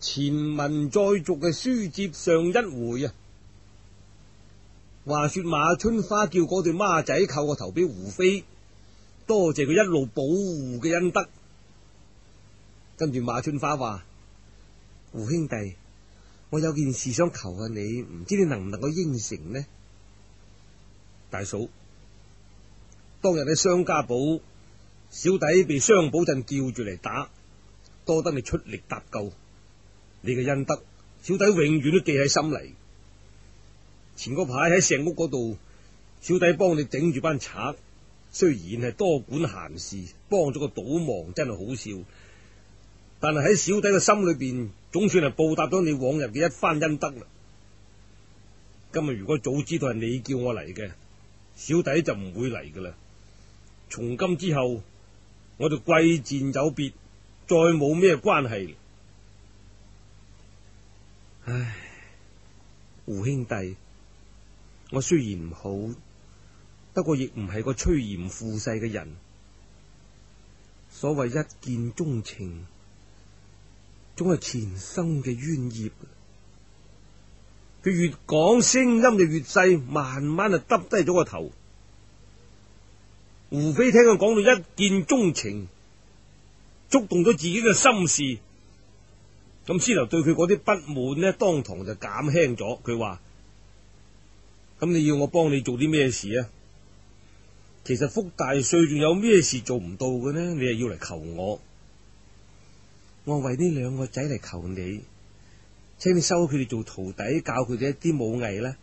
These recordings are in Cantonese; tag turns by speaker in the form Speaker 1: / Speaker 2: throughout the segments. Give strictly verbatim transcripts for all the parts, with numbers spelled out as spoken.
Speaker 1: 前文再續嘅書接上一回啊，話說馬春花叫嗰對孖仔叩個頭俾胡飛，多謝佢一路保護嘅恩德。跟住馬春花話：胡兄弟，我有件事想求下你，唔知你能唔能夠應承呢？大嫂，當日喺商家堡，小弟被商寶鎮叫住嚟打，多得你出力搭救，你嘅恩德，小弟永遠都記喺心嚟。前嗰排喺石屋嗰度，小弟幫你頂住班賊，雖然係多管閒事，幫咗個賭忙，真係好笑。但係喺小弟嘅心裏邊，總算係報答咗你往日嘅一番恩德啦。今日如果早知道係你叫我嚟嘅，小弟就唔會嚟噶啦。從今之後，我哋貴賤有別，再冇咩關係。唉，胡兄弟，我雖然唔好，不過亦唔係個趨炎附勢嘅人。所謂一見鍾情，總係前生嘅冤孽。佢越講聲音就越細，慢慢就耷低咗個頭。胡飛聽佢講到一見鍾情，觸動咗自己嘅心事，咁先頭對佢嗰啲不滿呢，當堂就減輕咗。佢話：咁你要我幫你做啲咩事啊？其實福大帥仲有咩事做唔到嘅呢？你係要嚟求我，我為呢兩個仔嚟求你，請你收佢哋做徒弟，教佢哋一啲武藝啦。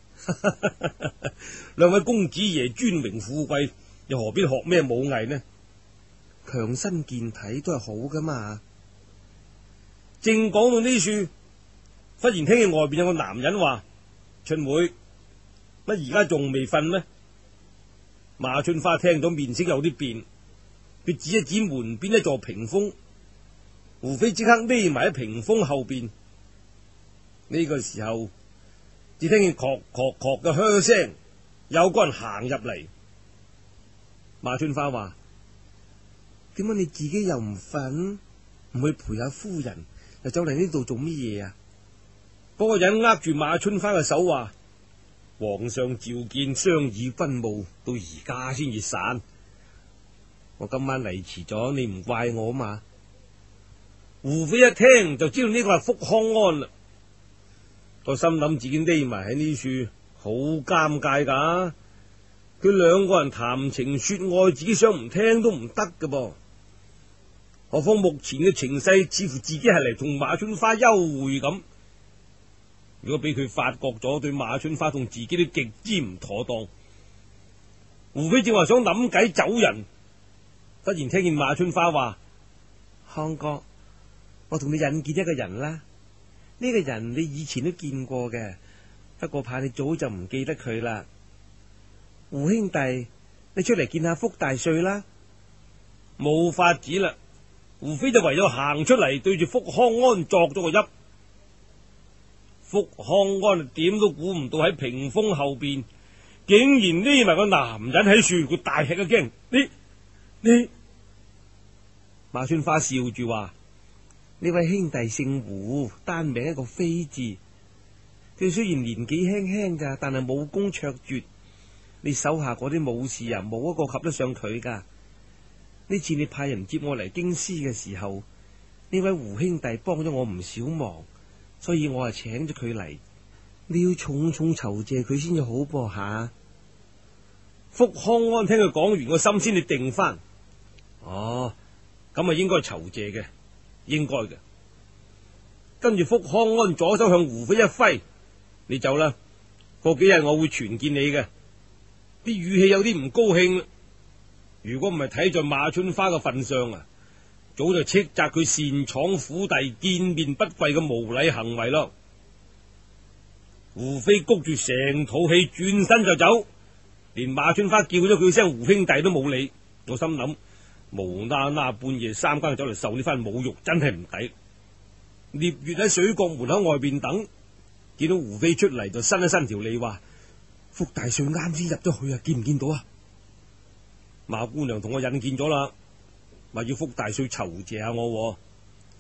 Speaker 1: 兩位公子爺尊榮富貴，又何必學咩武藝呢？強身健體都係好噶嘛。正講到呢處，忽然聽見外邊有個男人話：春妹，乜而家仲未瞓咩？馬春花聽咗面色有啲變，佢指一指門邊一座屏風，胡飛即刻匿埋喺屏風後邊。呢個時候，只聽見確確確嘅噓聲，有個人行入嚟。馬春花話：點解你自己又唔瞓，唔去陪下夫人，又走嚟呢度做乜嘢啊？嗰個人握住馬春花嘅手話：皇上召見商議軍務，到而家先至散。我今晚嚟遲咗，你唔怪我嘛？胡飛一聽就知道呢個係福康安啦，個心諗自己匿埋喺呢處，好尷尬噶。佢兩個人談情說愛，自己想唔聽都唔得㗎噃。何況目前嘅情勢，似乎自己係嚟同馬春花幽會咁。如果俾佢發覺咗，對馬春花同自己都極之唔妥當。胡飛正話想諗計走人，忽然聽見馬春花話：康哥，我同你引薦一個人啦。呢個人你以前都見過嘅，不過怕你早就唔記得佢啦。胡兄弟，你出嚟見下福大帥啦。冇法子啦，胡飛就唯有行出嚟，對住福康安作咗個揖。福康安點都估唔到喺屏風後邊竟然匿埋個男人喺樹，佢大吃一驚。你你馬春花笑住話：呢位兄弟姓胡，單名一個飛字。佢雖然年紀輕輕噶，但係武功卓絕。你手下嗰啲武士啊，冇一個及得上佢噶。呢次你派人接我嚟京師嘅時候，呢位胡兄弟幫咗我唔少忙，所以我係請咗佢嚟。你要重重酬謝佢先至好噃吓。福康安聽佢講完，個心先至定翻。哦，咁啊應該酬謝嘅，應該嘅。跟住福康安左手向胡飛一揮：你走啦，過幾日我會傳見你嘅。啲語氣有啲唔高興。如果唔係睇在馬春花嘅份上啊，早就斥責佢擅闖府邸、見面不跪嘅無禮行為咯。胡飛谷住成肚氣轉身就走，連馬春花叫咗佢聲胡兄弟都冇理。我心諗，無啦啦半夜三更走嚟受呢番侮辱，真係唔抵。聶月喺水角門口外邊等，見到胡飛出嚟就伸一伸條脷話：福大帥啱先入咗去啊，見唔見到啊？馬姑娘同我引見咗啦，話要福大帥酬謝下我。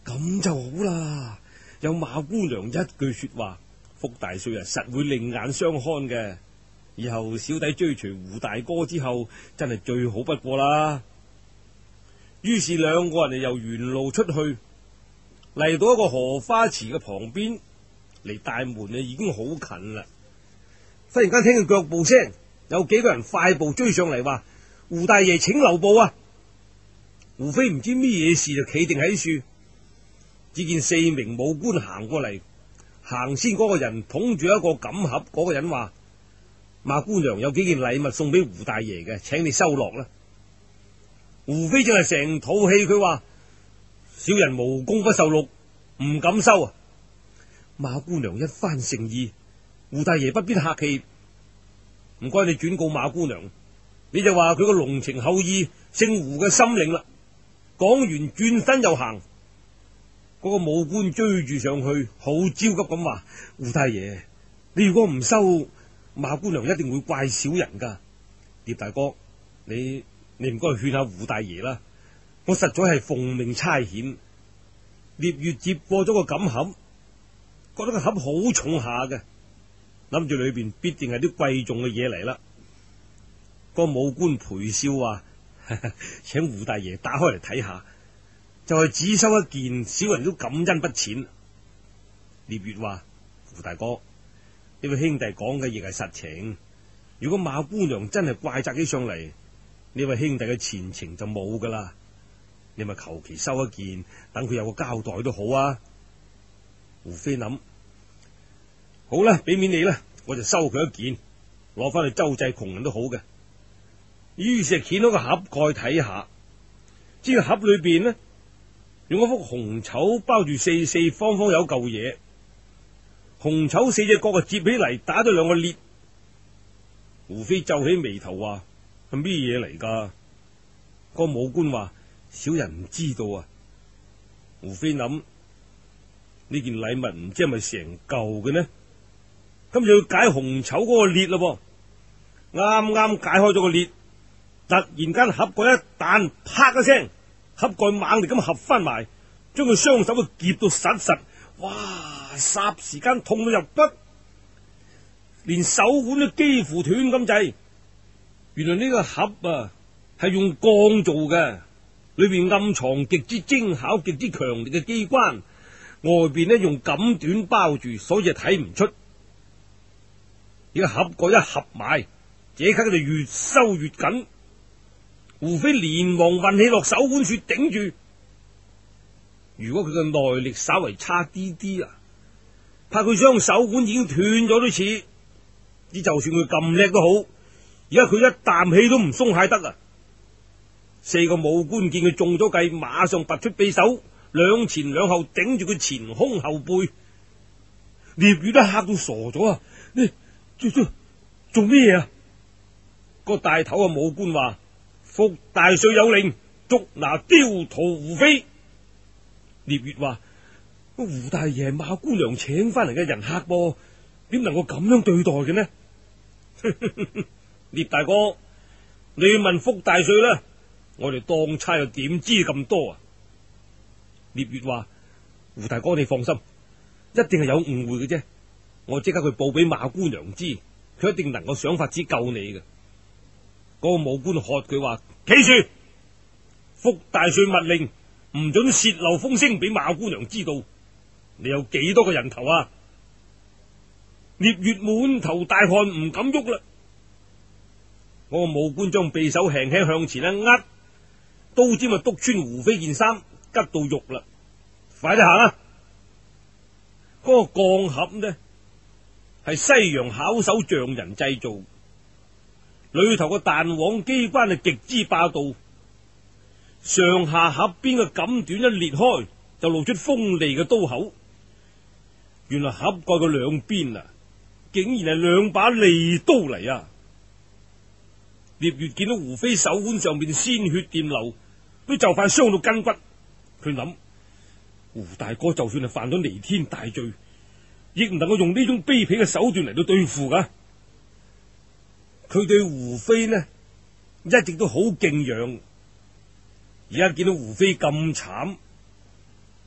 Speaker 1: 咁就好啦，有馬姑娘一句說話，福大帥啊實會另眼相看嘅。以後小弟追隨胡大哥之後，真係最好不過啦。於是兩個人就由原路出去，嚟到一個荷花池嘅旁邊，離大門啊已經好近啦。忽然間聽見腳步聲，有幾個人快步追上嚟，話胡大爺請留步啊！胡飛唔知咩嘢事就企定喺樹，只見四名武官行過嚟，行先嗰個人捧住一個錦盒，嗰個人話：馬姑娘有幾件禮物送俾胡大爺嘅，請你收落啦。胡飛正係成肚氣，佢話：小人無功不受祿，唔敢收啊！馬姑娘一番誠意，胡大爺不必客氣，唔該你轉告馬姑娘，你就話佢個濃情厚意，姓胡嘅心領啦。講完轉身又行，嗰、那個武官追住上去，好焦急咁話：胡大爺，你如果唔收，馬姑娘一定會怪小人噶。聶大哥，你。你唔該勸下胡大爺啦，我實在係奉命差遣。聶月接過咗個錦盒，覺得個盒好重下嘅，諗住裏邊必定係啲貴重嘅嘢嚟啦。個武官陪笑話：請胡大爺打開嚟睇下，就係只收一件，小人都感恩不淺。聶月話：胡大哥，呢位兄弟講嘅亦係實情，如果馬姑娘真係怪責起上嚟，呢位兄弟嘅前程就冇噶啦，你咪求其收一件，等佢有個交代都好啊。胡飛諗，好啦，俾面你啦，我就收佢一件，攞翻去周濟窮人都好嘅。於是掀開個盒蓋睇下，知個盒裏邊呢，用一幅紅綢包住四四方方有嚿嘢，紅綢四隻角啊接起嚟，打咗兩個裂。胡飛皺起眉頭話：係咩嘢嚟噶？個武官話：小人唔知道啊。胡飛諗，呢件禮物唔知係咪成舊嘅呢？咁就要解紅綢嗰個裂咯。啱啱解開咗個裂，突然間盒蓋一彈，啪一聲，盒蓋猛力咁合翻埋，將佢雙手都夾到實實。哇！霎時間痛到入骨，連手腕都幾乎斷咁滯。原來呢個盒啊係用鋼做嘅，裏邊暗藏極之精巧、極之強烈嘅機關，外邊呢用錦緞包住，所以係睇唔出。呢個盒蓋一合埋，這刻佢就越收越緊。胡飛連忙運起落手腕處頂住。如果佢嘅內力稍為差啲啲啊，怕佢雙手腕已經斷咗都似。只就算佢咁叻都好，而家佢一啖氣都唔鬆懈得啊！四個武官見佢中咗計，馬上拔出匕首，兩前兩後頂住佢前胸後背。聶月都嚇到傻咗啊！你做做做咩嘢啊？個大頭嘅武官話：福大帥有令，捉拿刁徒胡飛。聶月話：胡大爺係馬姑娘請翻嚟嘅人客噃，點能夠咁樣對待嘅呢？聶大哥，你問福大帥啦，我哋當差又點知咁多啊？聶月話：胡大哥你放心，一定係有誤會嘅啫，我即刻去報俾馬姑娘知，佢一定能夠想法子救你嘅。嗰個武官喝佢話：企住！福大帥密令，唔准洩漏風聲俾馬姑娘知道。你有幾多個人頭啊？聶月滿頭大汗，唔敢喐啦。嗰個武官將匕首輕輕向前一握，刀尖啊督穿胡飛件衫，拮到肉啦。快啲行啊！嗰個鋼盒呢，係西洋巧手匠人製造，裏頭個彈簧機關係極之霸道，上下盒邊嘅錦緞一裂開，就露出鋒利嘅刀口。原來盒蓋嘅兩邊啊，竟然係兩把利刀嚟啊！聶月見到胡飛手腕上面鮮血掂流，都就快傷到筋骨。佢諗，胡大哥就算係犯咗彌天大罪，亦唔能夠用呢種卑鄙嘅手段嚟到對付噶。佢對胡飛呢，一直都好敬仰，而家見到胡飛咁慘，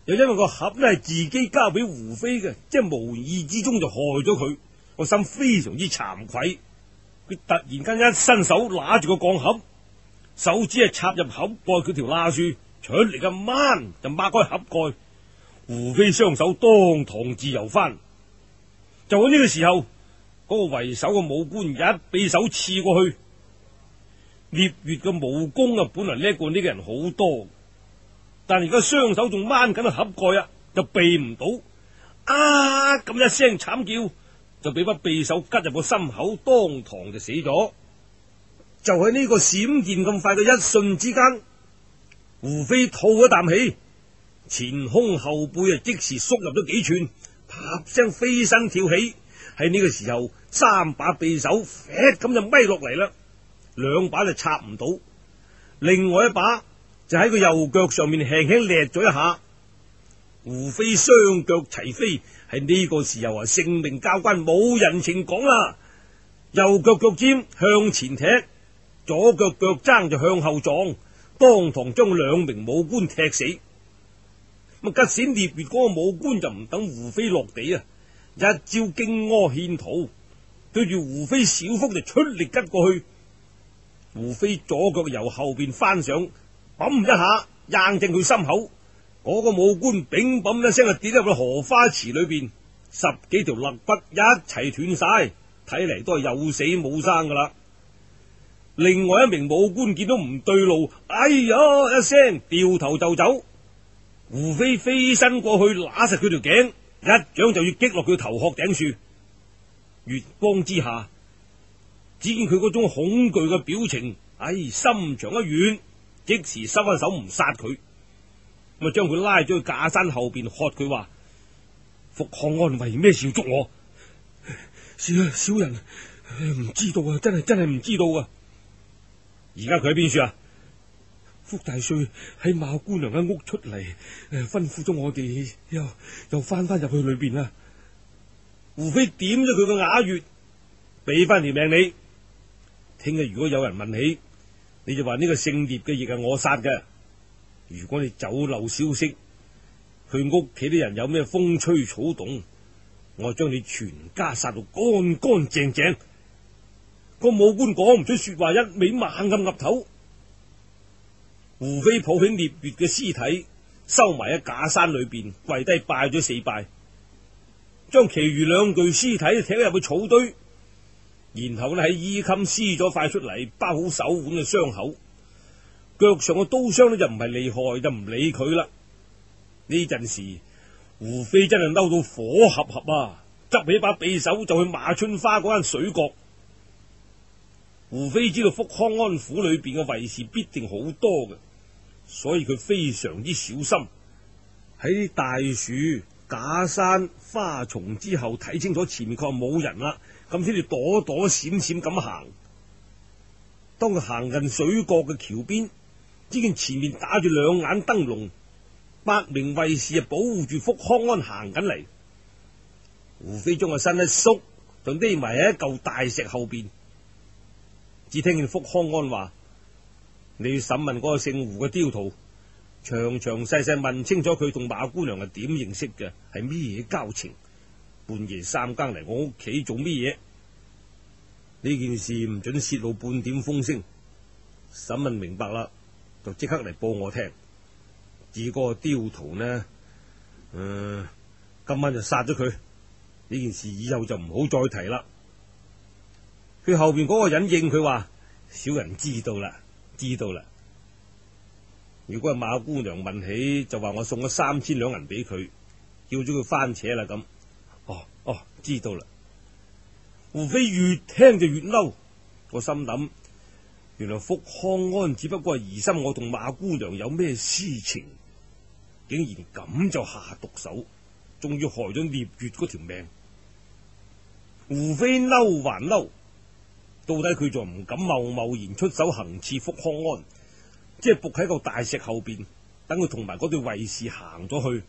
Speaker 1: 又因為個盒呢係自己交俾胡飛嘅，即係無意之中就害咗佢，個心非常之慚愧。佢突然間一伸手拿住個鋼盒，手指係插入口蓋佢條罅處，出嚟嘅掹就擘開盒蓋。胡飛雙手當堂自由翻。就喺呢個時候，嗰、那個為首嘅武官一匕首刺過去。聶月嘅武功啊，本來叻過呢個人好多，但而家雙手仲掹緊個盒蓋啊，就避唔到。啊！咁一聲慘叫，就俾把匕首拮入個心口，當堂就死咗。就喺呢個閃電咁快嘅一瞬之間，胡飛吐一啖氣，前胸後背啊即時縮入咗幾寸，啪聲飛身跳起。喺呢個時候，三把匕首咁就咪落嚟啦，兩把就插唔到，另外一把就喺個右腳上面輕輕掠咗一下。胡飛雙腳齊飛，喺呢個時候啊，性命交關，冇人情講啦。右腳腳尖向前踢，左腳腳踭就向後撞，當堂將兩名武官踢死。咁吉閃聶月嗰個武官就唔等胡飛落地啊，一招荊軻獻圖，對住胡飛小腹就出力吉過去。胡飛左腳由後邊翻上，砰一下硬正佢心口。嗰、那個武官乒乓一聲就跌入去荷花池裏邊，十幾條肋骨一齊斷晒，睇嚟都係有死冇生噶啦。另外一名武官見到唔對路，哎呀一聲掉頭就走。胡飛飛身過去揦實佢條頸，一掌就要擊落佢頭殼頂處。月光之下，只見佢嗰種恐懼嘅表情，哎，心腸一軟，即時收翻手唔殺佢。咁啊，將佢拉咗去假山後邊，喝佢話：福康安為咩事要捉我？小小人唔知道啊，真係真係唔知道啊！而家佢喺邊處啊？福大帥喺馬姑娘間屋出嚟，誒，吩咐咗我哋，又又翻翻入去裏邊啦。胡飛點咗佢個啞穴，俾翻條命你。聽日如果有人問起，你就話呢個姓聶嘅亦係我殺嘅。如果你走漏消息，佢屋企啲人有咩風吹草動，我將你全家殺到乾乾淨淨。個武官講唔出說話，一味猛咁岌頭。胡飛抱起聶月嘅屍體，收埋喺假山裏邊，跪低拜咗四拜，將其餘兩具屍體踢入去草堆，然後呢喺衣襟撕咗塊出嚟，包好手腕嘅傷口。腳上嘅刀傷呢就唔係厲害，就唔理佢啦。呢陣時，胡飛真係嬲到火合合啊！執起把匕首就去馬春花嗰間水閣。胡飛知道福康安府裏邊嘅衛士必定好多嘅，所以佢非常之小心，喺大樹、假山、花叢之後睇清楚前面確冇人啦，咁先至躲躲閃閃咁行。當佢行近水閣嘅橋邊，只見前面打住兩眼燈籠，八名衛士啊保護住福康安行緊嚟。胡飛將個身一縮，就匿埋喺一嚿大石後邊。只聽見福康安話：你要審問嗰個姓胡嘅刁徒，詳詳細細問清楚佢同馬姑娘係點認識嘅，係咩嘢交情，半夜三更嚟我屋企做咩嘢？呢件事唔准泄露半點風聲。審問明白啦，就即刻嚟報我聽。至於嗰個刁徒呢，嗯、呃，今晚就殺咗佢。呢件事以後就唔好再提啦。佢後邊嗰個人應佢話：小人知道啦，知道啦。如果係馬姑娘問起，就話我送咗三千兩銀俾佢，叫咗佢翻扯啦咁。哦哦，知道啦。胡飛越聽就越嬲，我心諗，原來福康安只不過係疑心我同馬姑娘有咩私情，竟然咁就下毒手，終於害咗聶月嗰條命。胡飛嬲還嬲，到底佢仲唔敢貿貿然出手行刺福康安，即係伏喺個大石後邊，等佢同埋嗰對衛士行咗去。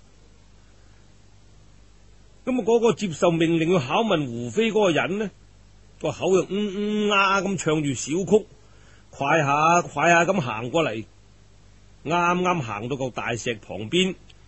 Speaker 1: 咁啊，嗰個接受命令去拷問胡飛嗰個人呢，個口又嗯嗯啊咁唱住小曲，快下快下咁行過嚟，啱啱行到個大石旁邊，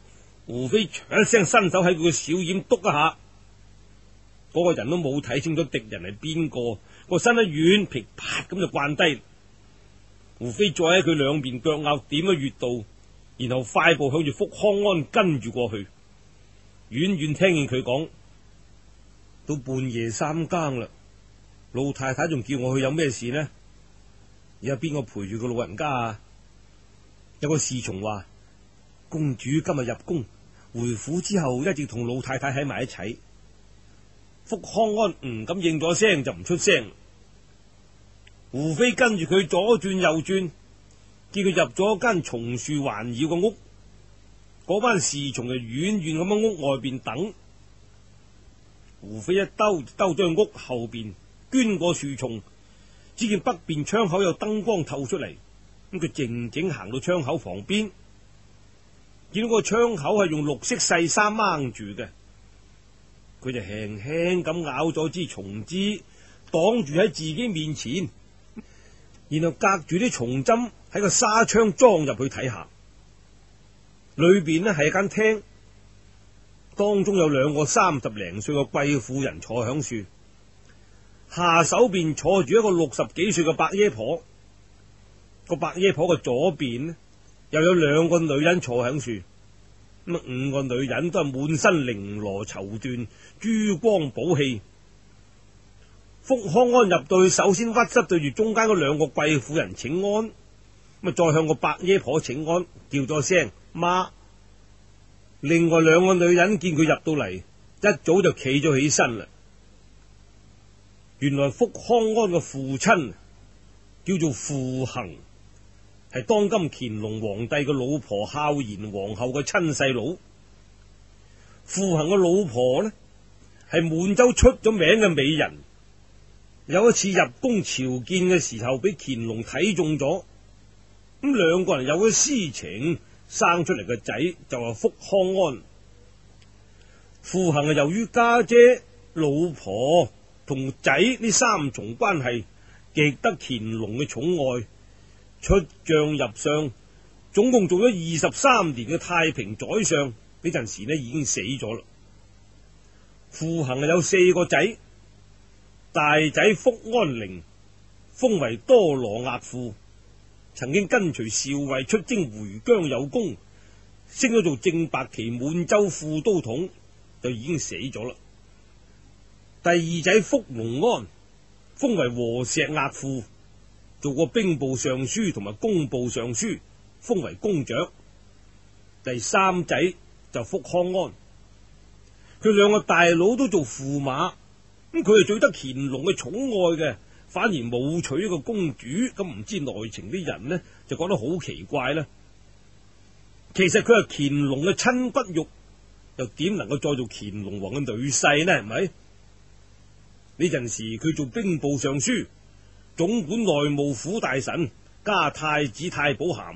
Speaker 1: 胡飛唰一聲伸手喺佢個小掩督一下，嗰、那個人都冇睇清楚敵人係邊個，個身一軟，噼啪咁就慣低。胡飛再喺佢兩邊腳拗點咗穴道，然後快步向住福康安跟住過去。遠遠聽見佢講：到半夜三更啦，老太太仲叫我去，有咩事呢？而家邊個陪住個老人家啊？有個侍從話：公主今日入宮，回府之後一直同老太太喺埋一齊。福康安唔敢應咗聲，就唔出聲。胡飛跟住佢左轉右轉，見佢入咗間松樹環繞嘅屋，嗰班侍從就遠遠咁喺屋外邊等。胡飛一兜兜咗去屋後邊，捐過樹叢，只見北邊窗口有燈光透出嚟。咁佢靜靜行到窗口旁邊，見到個窗口係用綠色細沙掹住嘅，佢就輕輕咁咬咗支松枝，擋住喺自己面前，然後隔住啲松針喺個紗窗裝入去睇下。裏邊呢係一間廳，當中有兩個三十零歲嘅貴婦人坐響樹，下手邊坐住一個六十幾歲嘅伯爺婆。個伯爺婆嘅左邊呢，又有兩個女人坐響樹，咁啊五個女人都係滿身綾羅綢緞，珠光寶氣。福康安入到去，首先屈膝對住中間嗰兩個貴婦人請安，咁啊再向個伯爺婆請安，叫咗聲媽。另外兩個女人見佢入到嚟，一早就企咗起身啦。原來福康安嘅父親叫做傅恒，係當今乾隆皇帝嘅老婆孝賢皇后嘅親細佬。傅恒嘅老婆呢，係滿洲出咗名嘅美人。有一次入宮朝見嘅時候，俾乾隆睇中咗，咁兩個人有咗私情，生出嚟嘅仔就係福康安。傅恒係由於家姐、老婆同仔呢三重關係，極得乾隆嘅寵愛，出將入相，總共做咗二十三年嘅太平宰相。呢陣時呢已經死咗啦。傅恒係有四個仔，大仔福安陵封為多羅額驸，曾經跟隨少尉出征回疆有功，升咗做正白旗滿洲副都統，就已經死咗啦。第二仔福隆安封為和石額驸，做過兵部尚書同埋工部尚書，封為公爵。第三仔就福康安，佢兩個大佬都做驸馬，咁佢係最得乾隆嘅寵愛嘅，反而冇娶一個公主，咁唔知內情啲人呢就覺得好奇怪啦。其實佢係乾隆嘅親骨肉，又點能夠再做乾隆皇嘅女婿呢？係咪？呢陣時佢做兵部尚書，總管內務府大臣，加太子太保銜。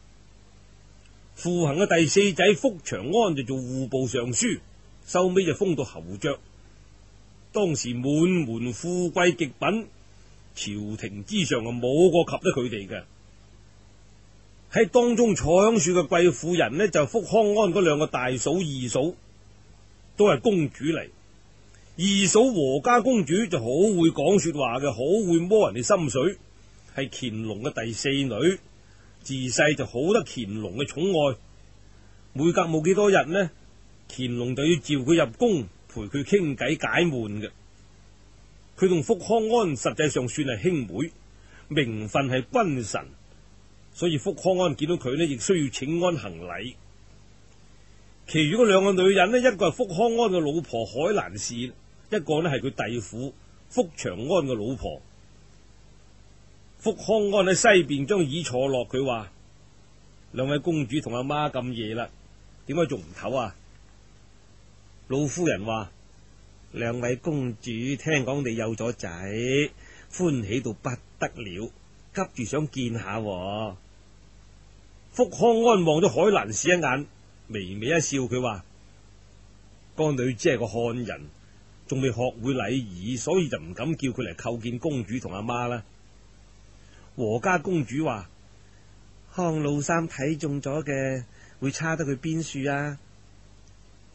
Speaker 1: 傅恒嘅第四仔福長安就做戶部尚書，收尾就封到侯爵。當時滿門富貴極品，朝廷之上啊冇個及得佢哋嘅。喺當中坐響樹嘅貴婦人呢，就福康安嗰兩個大嫂二嫂，都係公主嚟。二嫂和家公主就好會講說話嘅，好會摸人哋心水，係乾隆嘅第四女，自細就好得乾隆嘅寵愛。每隔冇幾多日呢，乾隆就要召佢入宮陪佢傾偈解悶嘅。佢同福康安實際上算係兄妹，名分係君臣，所以福康安見到佢呢，亦需要請安行禮。其餘嗰兩個女人呢，一個係福康安嘅老婆海蘭氏，一個呢係佢弟婦福長安嘅老婆。福康安喺西邊張椅坐落，佢話：兩位公主同阿媽咁夜啦，點解仲唔唞啊？老夫人話：兩位公主聽講你有咗仔，歡喜到不得了，急住想見下喎。福康安望咗海蘭氏一眼，微微一笑，佢話：個女只係個漢人，仲未學會禮儀，所以就唔敢叫佢嚟叩見公主同阿媽啦。和家公主話：康老三睇中咗嘅，會差得佢邊處啊？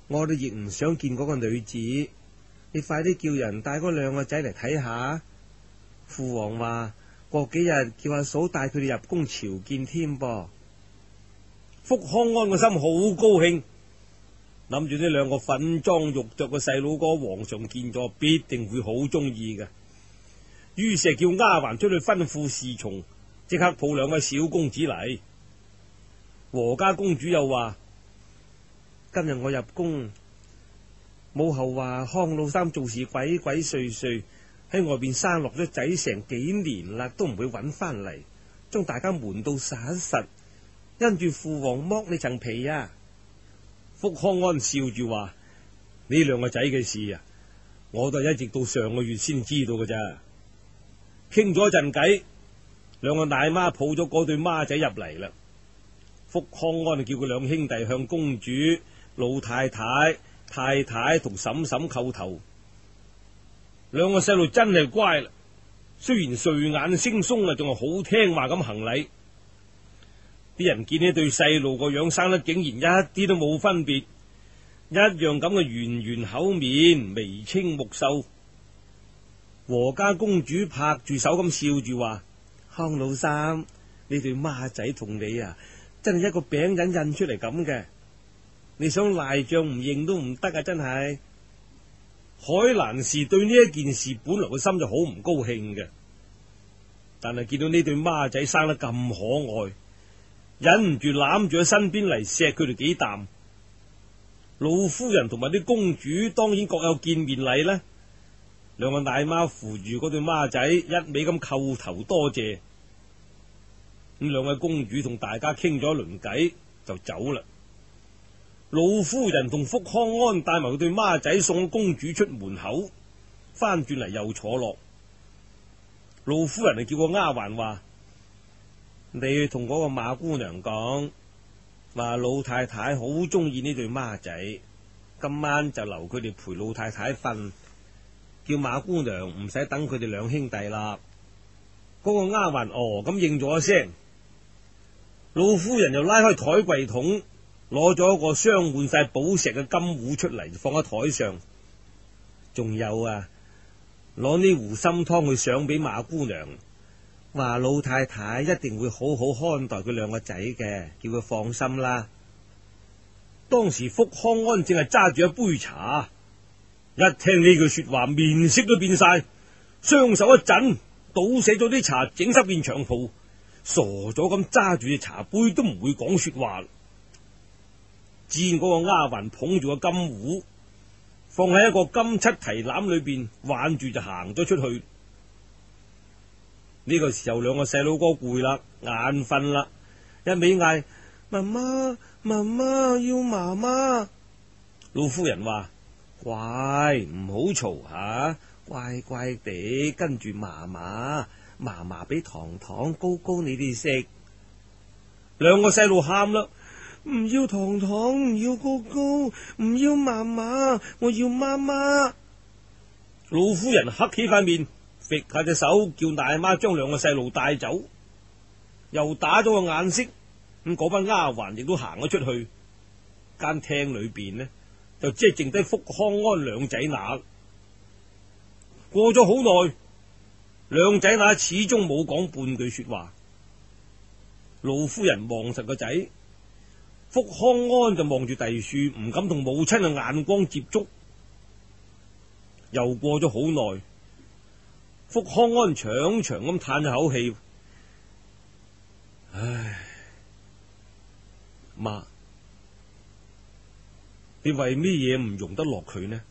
Speaker 1: 我哋亦唔想見嗰個女子，你快啲叫人帶嗰兩個仔嚟睇下。父王話過幾日叫阿嫂帶佢哋入宮朝見添噃。福康安個心好高興，諗住呢兩個粉妝玉琢嘅細佬哥，皇上見咗必定會好中意嘅。於是叫丫鬟出去吩咐侍從，即刻抱兩位小公子嚟。和家公主又話：今日我入宮，母后話康老三做事鬼鬼祟祟，喺外邊生落咗仔成幾年啦，都唔會揾翻嚟，將大家瞞到實一實，因住父王剝你層皮啊！福康安笑住話：呢兩個仔嘅事啊，我都係一直到上個月先知道嘅咋。傾咗一陣偈，兩個奶媽抱咗嗰對孖仔入嚟啦。福康安叫佢兩兄弟向公主、老太太、太太同嬸嬸叩頭。兩個細路真係乖啦，雖然睡眼惺忪啊，仲係好聽話咁行禮。啲人見呢對細路個樣生得竟然一啲都冇分別，一樣咁嘅圓圓口面，眉清目秀。和家公主拍住手咁笑住話：康老三，呢對孖仔同你啊，真係一個餅印印出嚟咁嘅，你想賴賬唔認都唔得啊！真係。海蘭氏對呢一件事本來個心就好唔高興嘅，但係見到呢對孖仔生得咁可愛，忍唔住攬住喺身邊嚟錫佢哋幾啖。老夫人同埋啲公主當然各有見面禮啦。兩個奶媽扶住嗰對孖仔，一味咁叩頭多謝。咁兩位公主同大家傾咗一輪偈就走啦。老夫人同福康安帶埋佢對孖仔送公主出門口，翻轉嚟又坐落。老夫人就叫個丫鬟話：你去同嗰個馬姑娘講，話老太太好中意呢對孖仔，今晚就留佢哋陪老太太瞓，叫馬姑娘唔使等佢哋兩兄弟啦。嗰、那個丫鬟哦咁應咗一聲。老夫人又拉開台櫃桶，攞咗一個鑲滿晒寶石嘅金壺出嚟，放喺台上。仲有啊，攞呢壺參湯去上俾馬姑娘，話老太太一定會好好看待佢兩個仔嘅，叫佢放心啦。當時福康安正係揸住一杯茶，一聽呢句說話，面色都變晒，雙手一震，倒瀉咗啲茶，整濕件長袍，傻咗咁揸住隻茶杯都唔會講說話。見嗰個丫鬟捧住個金壺，放喺一個金漆提籃裏邊，挽住就行咗出去。呢個時候，兩個細佬哥攰啦，眼瞓啦，一味嗌媽媽媽媽，要媽媽。老夫人話：乖，唔好嘈吓，乖乖地跟住嫲嫲，嫲嫲俾糖糖糕糕你哋食。兩個細路喊啦：唔要糖糖，唔要糕糕，唔要嫲嫲，我要媽媽。老夫人黑起塊面，揈下隻手，叫大媽將兩個細路帶走，又打咗個眼色。咁嗰班丫鬟亦都行咗出去。間廳裏邊呢，就只係剩低福康安兩仔乸。過咗好耐，兩仔乸始終冇講半句說話。老夫人望實個仔，福康安就望住第樹，唔敢同母親嘅眼光接觸。又過咗好耐，福康安長長咁嘆咗口氣，唉，媽，你為咩嘢唔容得落佢呢？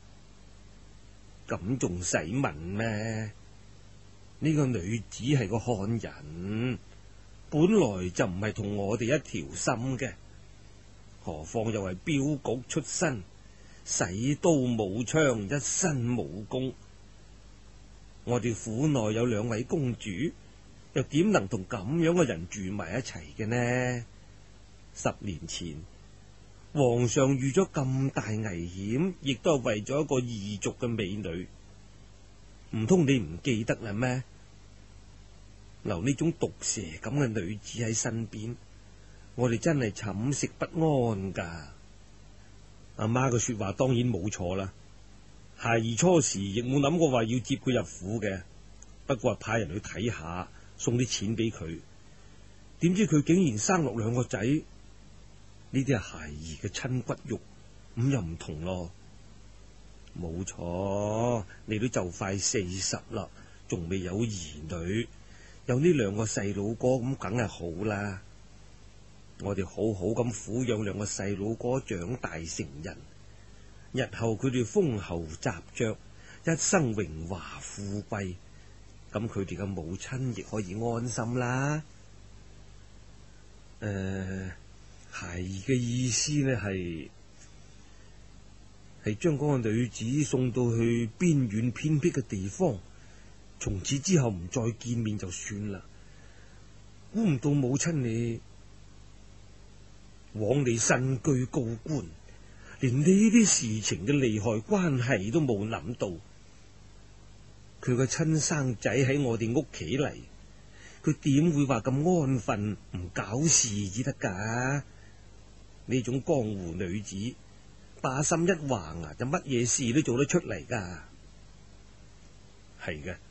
Speaker 1: 咁仲使問咩？呢個女子係個漢人，本來就唔係同我哋一條心嘅，何況又係鏢局出身，使刀舞槍，一身武功。我哋府內有兩位公主，又點能同咁樣嘅人住埋一齊嘅呢？十年前，皇上遇咗咁大危險，亦都係為咗一個異族嘅美女，唔通你唔記得啦咩？留呢種毒蛇咁嘅女子喺身邊，我哋真係寢食不安噶。 阿媽嘅說話當然冇錯啦。孩兒初時亦冇諗過話要接佢入府嘅，不過係派人去睇下，送啲錢俾佢。點知佢竟然生落兩個仔，呢啲係孩兒嘅親骨肉，咁又唔同咯。冇錯，你都就快四十啦，仲未有兒女，有呢兩個細佬哥咁，梗係好啦。我哋好好咁撫養兩個細佬哥長大成人，日後佢哋封侯雜爵，一生榮華富貴，咁佢哋嘅母親亦可以安心啦。誒、呃，孩兒嘅意思呢係係將嗰個女子送到去邊遠偏僻嘅地方，從此之後唔再見面就算啦。估唔到母親你枉你身居高官，連呢啲事情嘅利害關係都冇諗到。佢個親生仔喺我哋屋企嚟，佢點會話咁安分唔搞事至得噶？呢種江湖女子，把心一橫啊，就乜嘢事都做得出嚟噶。係嘅，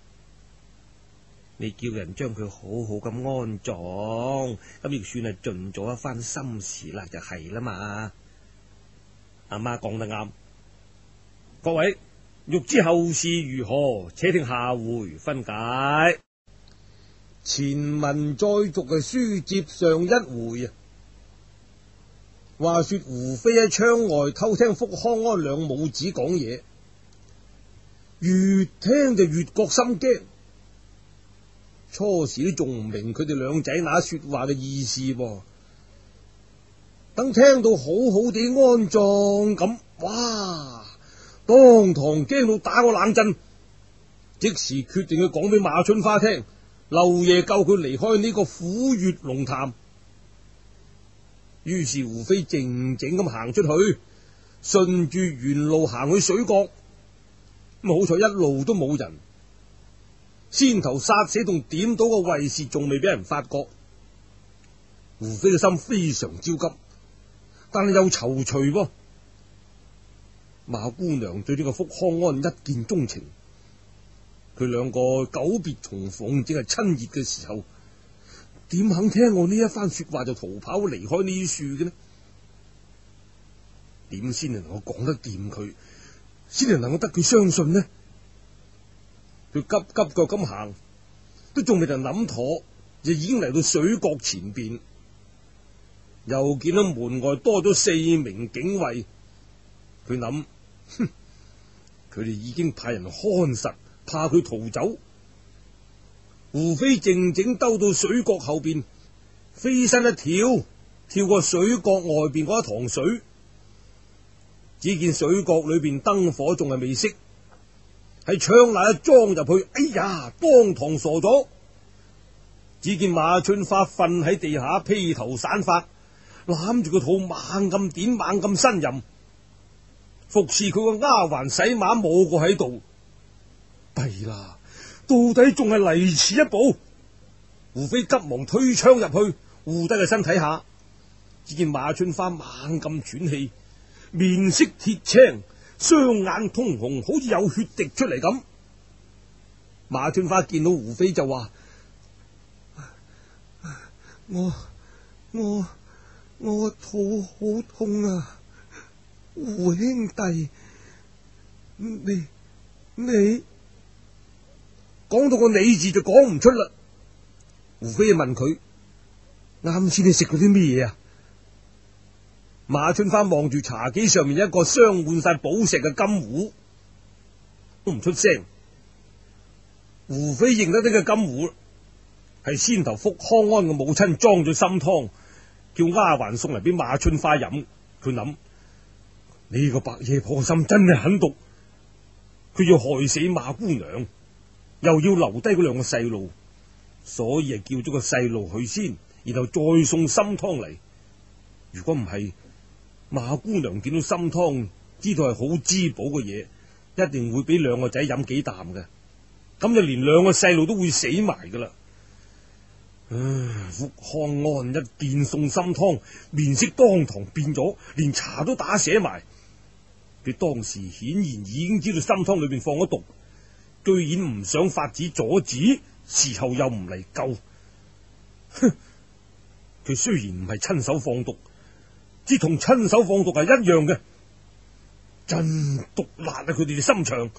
Speaker 1: 你叫人將佢好好咁安葬，咁亦算係盡咗一番心事啦，就係啦嘛。阿媽講得啱，各位欲知後事如何，且聽下回分解。前文再續嘅書接上一回啊，話說胡飛喺窗外偷聽福康安兩母子講嘢，越聽就越覺心驚。初時都仲唔明佢哋兩仔那說話嘅意思噃，等聽到好好地安葬咁，哇！當堂驚到打個冷震，即時決定去講俾馬春花聽，漏夜救佢離開呢個虎穴龍潭。於是胡飛靜靜咁行出去，順住原路行去水角。咁好彩一路都冇人，先頭殺死同點到個衛士仲未俾人發覺。胡飛嘅心非常焦急，但係又躊躇噃。馬姑娘對呢個福康安一見鍾情，佢兩個久別重逢，正係親熱嘅時候，點肯聽我呢一番說話就逃跑離開呢樹嘅呢？點先能夠講得掂佢，先能能夠得佢相信呢？佢急急腳咁行，都仲未能諗妥，就已經嚟到水角前邊，又見到門外多咗四名警衛。佢諗，哼，佢哋已經派人看實，怕佢逃走。胡飛靜靜兜到水角後邊，飛身一跳，跳過水角外邊嗰一塘水。只見水角裏邊燈火仲係未熄，喺窗罅一裝入去，哎呀，當堂傻咗。只見馬春花瞓喺地下，披頭散髮，攬住個肚猛咁點，猛咁呻吟。服侍佢個丫鬟洗馬冇個喺度，弊啦！到底仲係嚟遲一步。胡飛急忙推窗入去，護低個身體下，只見馬春花猛咁喘氣，面色鐵青，雙眼通紅，好似有血滴出嚟咁。馬春花見到胡飛就話：我我我個肚好痛啊！胡兄弟，你你講到個你字就講唔出啦。胡飛問佢：啱先你食過啲咩嘢啊？馬春花望住茶几上面一個鑲滿晒寶石嘅金壺，都唔出聲。胡飛認得呢個金壺係先頭福康安嘅母親裝咗參湯，叫丫鬟送嚟俾馬春花飲。佢諗，呢個白夜婆心真係狠毒，佢要害死馬姑娘，又要留低嗰兩個細路，所以係叫咗個細路去先，然後再送參湯嚟。如果唔係，馬姑娘見到參湯，知道係好滋補嘅嘢，一定會俾兩個仔飲幾啖嘅，咁就連兩個細路都會死埋噶啦。 唉，福康安一見送心湯，面色當堂變咗，連茶都打瀉埋。佢當時顯然已經知道心湯裏邊放咗毒，居然唔想法子阻止，事後又唔嚟救。哼！佢雖然唔係親手放毒，只同親手放毒係一樣嘅，真毒辣啊！佢哋嘅心腸。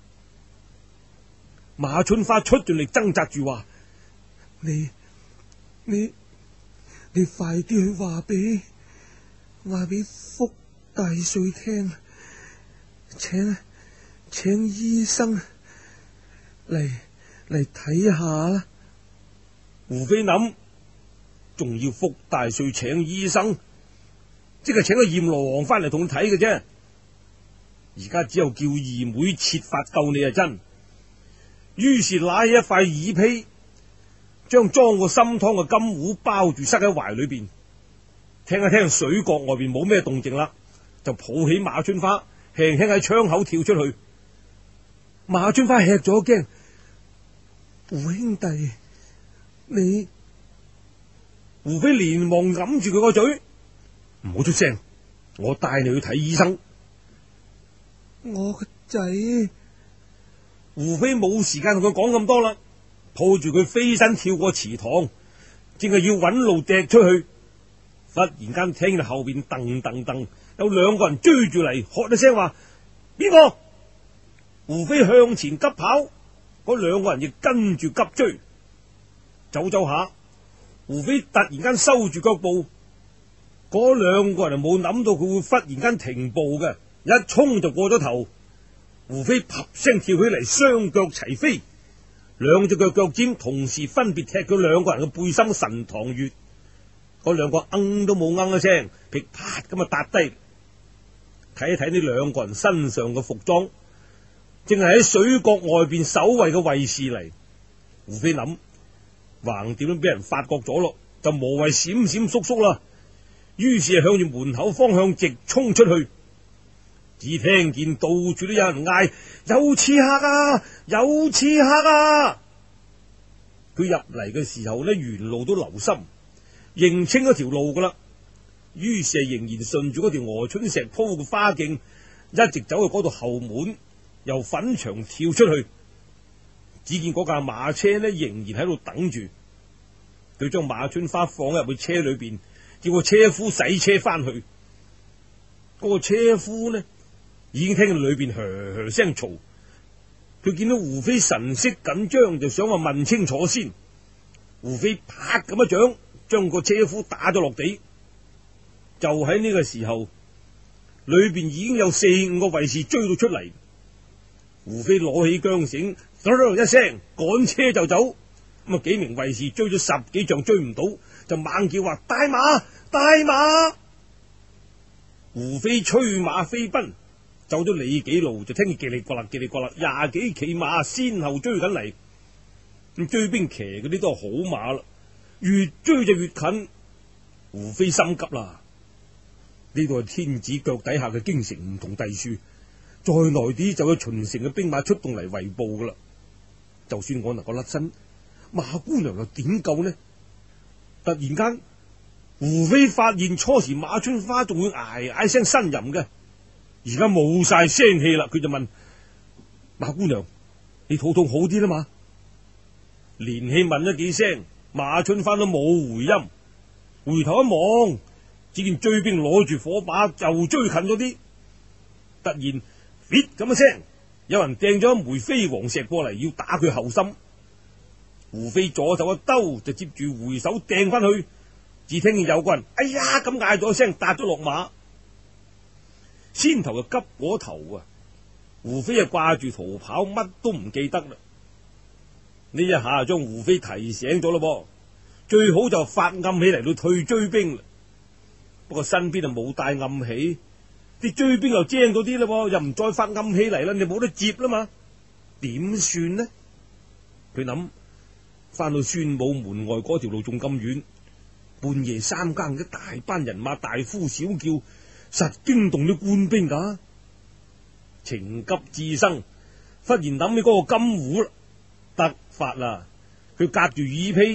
Speaker 1: 馬春花出盡力掙扎住話：你你你快啲去話俾話俾福大帥聽，請請醫生嚟嚟睇下啦。胡飛諗，仲要福大帥請醫生，即係請個閻羅王翻嚟同佢睇嘅啫。而家只有叫二妹設法救你啊！真。於是拿起一塊耳披，將裝過參湯嘅金壺包住，塞喺懷裏邊。聽一聽水角外邊冇咩動靜啦，就抱起馬春花，輕輕喺窗口跳出去。馬春花吃咗驚，胡兄弟，你胡飛連忙揞住佢個嘴，唔好出聲，我帶你去睇醫生。我個仔。胡飛冇時間同佢講咁多啦，抱住佢飛身跳過池塘，正係要揾路趯出去，忽然間聽到後邊噔噔噔有兩個人追住嚟，喝一聲話：邊個？胡飛向前急跑，嗰兩個人亦跟住急追。走走下，胡飛突然間收住腳步，嗰兩個人冇諗到佢會忽然間停步嘅，一衝就過咗頭。胡飛啪聲跳起嚟，雙腳齊飛，兩隻腳腳尖同時分別踢咗兩個人嘅背心神堂穴，嗰兩個嘭都冇嘭一聲，噼啪咁啊笪低。睇一睇呢兩個人身上嘅服裝，正係喺水角外邊守衛嘅衛士嚟。胡飛諗，橫掂都俾人發覺咗咯，就無謂閃閃縮縮啦。於是向住門口方向直衝出去。只聽見到處都有人嗌：有刺客啊！有刺客啊！佢入嚟嘅時候呢，沿路都留心，認清咗條路噶啦。於是仍然順住嗰條鵝春石鋪嘅花徑，一直走去嗰度後門，由粉牆跳出去。只見嗰架馬車呢，仍然喺度等住。佢將馬春花放入去車裏邊，叫個車夫洗車翻去。嗰個車夫呢，已經聽到裏邊呵呵聲嘈，佢見到胡飛神色緊張，就想話問清楚先。胡飛啪咁一掌，將個車夫打咗落地。就喺呢個時候，裏邊已經有四五個衛士追到出嚟。胡飛攞起韁繩，嗖一聲趕車就走。咁啊，幾名衛士追咗十幾丈追唔到，就猛叫話：帶馬，帶馬！胡飛催馬飛奔。走咗里幾路，就聽見嘰里呱啦嘰里呱啦，廿幾騎馬先後追緊嚟。咁追兵騎嗰啲都係好馬啦，越追就越近。胡飛心急啦，呢度係天子腳底下嘅京城，唔同第處，再耐啲就有秦城嘅兵馬出動嚟圍捕噶啦。就算我能夠甩身，馬姑娘又點救呢？突然間，胡飛發現初時馬春花仲會嗌嗌聲呻吟嘅，而家冇晒聲氣啦。佢就問馬姑娘：你肚痛好啲啦嘛？連氣問咗幾聲，馬春花都冇回音。回頭一望，只見追兵攞住火把又追近咗啲。突然咇咁一聲，有人掟咗一枚飛黃石過嚟，要打佢後心。胡飛左手一兜，就接住回手掟翻去。只聽見有個人哎呀咁嗌咗一聲，搭咗落馬。先頭就急過頭啊！胡飛啊掛住逃跑，乜都唔記得啦。呢一下將胡飛提醒咗咯，最好就發暗器嚟到退追兵啦。不過身邊就冇帶暗器，啲追兵又精咗啲啦，又唔再發暗器嚟啦，你冇得接啦嘛？點算呢？佢諗翻到孫武門外嗰條路仲咁遠，半夜三更一大班人馬大呼小叫，實驚動啲官兵噶。情急智生，忽然諗起嗰個金壺啦，得法啦！佢隔住耳披，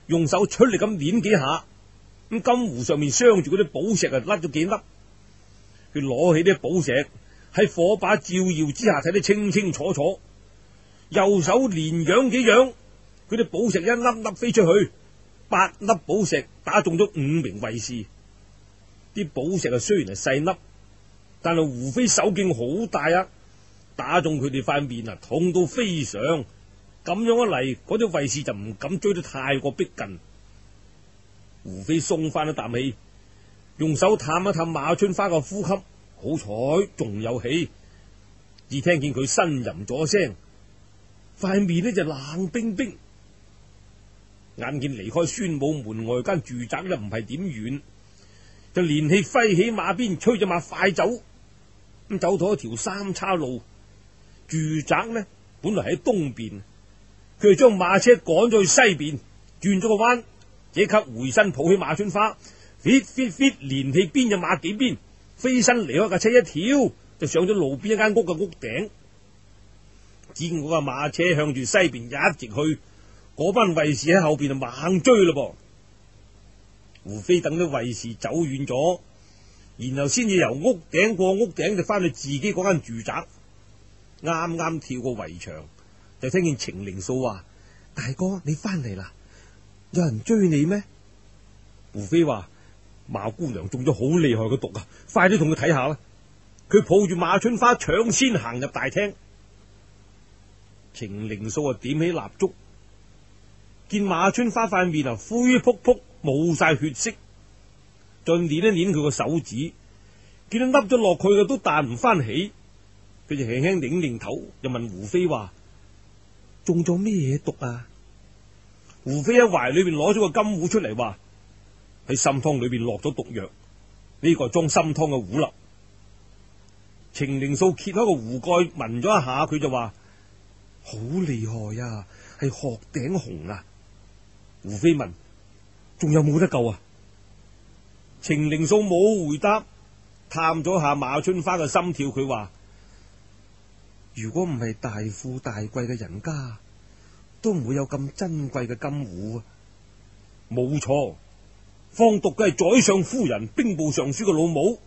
Speaker 1: 用手出力咁捻幾下，咁金壺上面鑲住嗰啲寶石啊甩咗幾粒。佢攞起啲寶石喺火把照耀之下睇得清清楚楚，右手連揚幾揚，佢啲寶石一粒粒飛出去，八粒寶石打中咗五名衛士。啲寶石啊雖然係細粒，但係胡飛手勁好大啊，打中佢哋塊面啊痛到非常。咁樣一嚟，嗰啲衛士就唔敢追得太過逼近。胡飛鬆翻一啖氣，用手探一探馬春花個呼吸，好彩仲有氣。只聽見佢呻吟咗聲，塊面呢就冷冰冰。眼見離開孫武門外間住宅又唔係點遠，就連氣揮起馬鞭，催隻馬快走。咁走到一條三叉路，住宅呢本來喺東邊，佢就將馬車趕咗去西邊，轉咗個彎，即刻回身抱起馬春花，fit fit fit，連氣鞭隻馬幾鞭，飛身離開架車一跳，就上咗路邊一間屋嘅屋頂。只見嗰架馬車向住西邊一直去，嗰班衛士喺後邊就猛追嘞噃。胡飛等啲衛士走遠咗，然後先至由屋頂過屋頂就翻去自己嗰間住宅。啱啱跳過圍牆，就聽見程靈素話：大哥，你翻嚟啦，有人追你咩？胡飛話：馬姑娘中咗好厲害嘅毒啊，快啲同佢睇下啦。佢抱住馬春花搶先行入大廳。程靈素啊點起蠟燭，見馬春花塊面啊灰撲撲冇晒血色，再捻一捻佢個手指，見到凹咗落去嘅都彈唔翻起。佢就輕輕擰擰頭，又問胡飛話：中咗咩嘢毒啊？胡飛喺懷裏邊攞咗個金壺出嚟，話喺參湯裏邊落咗毒藥，呢個係裝參湯嘅壺啦。程靈素揭開個壺蓋聞咗一下，佢就話：好厲害啊，係鶴頂紅啊！胡飛問：仲有冇得救啊？程靈素冇回答，探咗下馬春花嘅心跳，佢話：如果唔係大富大貴嘅人家，都唔會有咁珍貴嘅金壺啊！冇錯，放毒嘅係宰相夫人、兵部尚書嘅老母。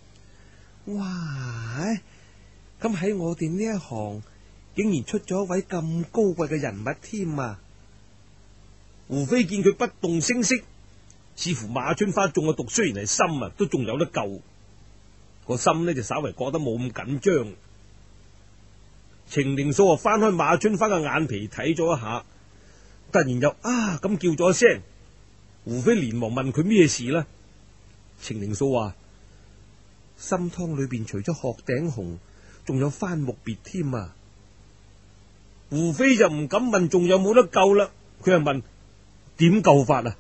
Speaker 1: 哇！咁喺我哋呢一行，竟然出咗一位咁高貴嘅人物添啊！胡飛見佢不動聲色，似乎馬春花中嘅毒雖然係深啊，都仲有得救。個心呢就稍微覺得冇咁緊張。程靈素啊翻開馬春花嘅眼皮睇咗一下，突然又啊咁叫咗一聲。胡飛連忙問佢咩事呢？程靈素話：參湯裏邊除咗鶴頂紅，仲有番木別添啊！胡飛就唔敢問仲有冇得救啦，佢係問點救法啊？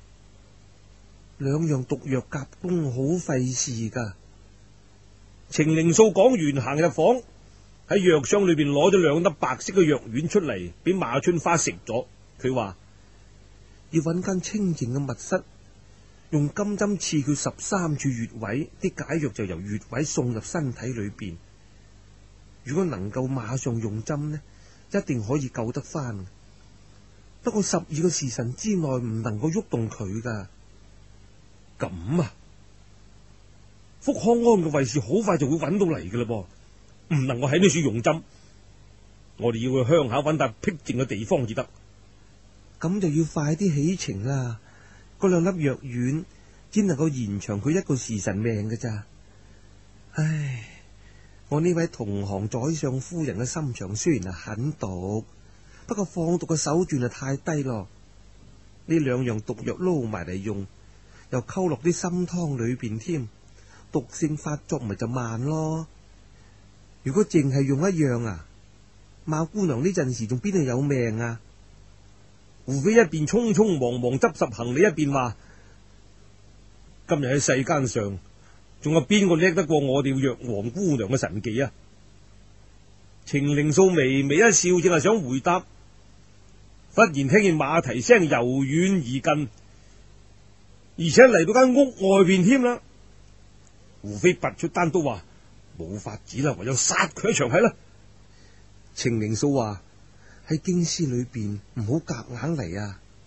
Speaker 1: 兩樣毒藥夾攻好費事噶。程靈素講完行入房，喺藥箱裏邊攞咗兩粒白色嘅藥丸出嚟，俾馬春花食咗。佢話要揾間清靜嘅密室，用金針刺佢十三處穴位，啲解藥就由穴位送入身體裏邊。如果能夠馬上用針呢，一定可以救得翻。不過十二個時辰之內唔能夠喐動佢噶。咁啊，福康安嘅衛士好快就會揾到嚟噶啦噃，唔能夠喺呢處用針。我哋要去鄉下揾笪僻靜嘅地方至得。咁就要快啲起程啦。嗰兩粒藥丸只能夠延長佢一個時辰命嘅咋。唉，我呢位同行宰相夫人嘅心腸雖然係狠毒，不過放毒嘅手段係太低咯。呢兩樣毒藥撈埋嚟用，又溝落啲參湯裏邊添，毒性發作咪就慢咯。如果淨係用一樣啊，馬姑娘呢陣時仲邊度有命啊？胡飛一邊匆匆忙忙執拾行李，一邊話：今日喺世間上，仲有邊個叻得過我哋藥王姑娘嘅神技啊？程靈素微微一笑，正係想回答，忽然聽見馬蹄聲由遠而近，而且嚟到間屋外邊添啦。胡飛拔出單刀話：冇法子啦，唯有殺佢一場係啦。程靈素話：喺京師裏邊唔好夾硬嚟啊！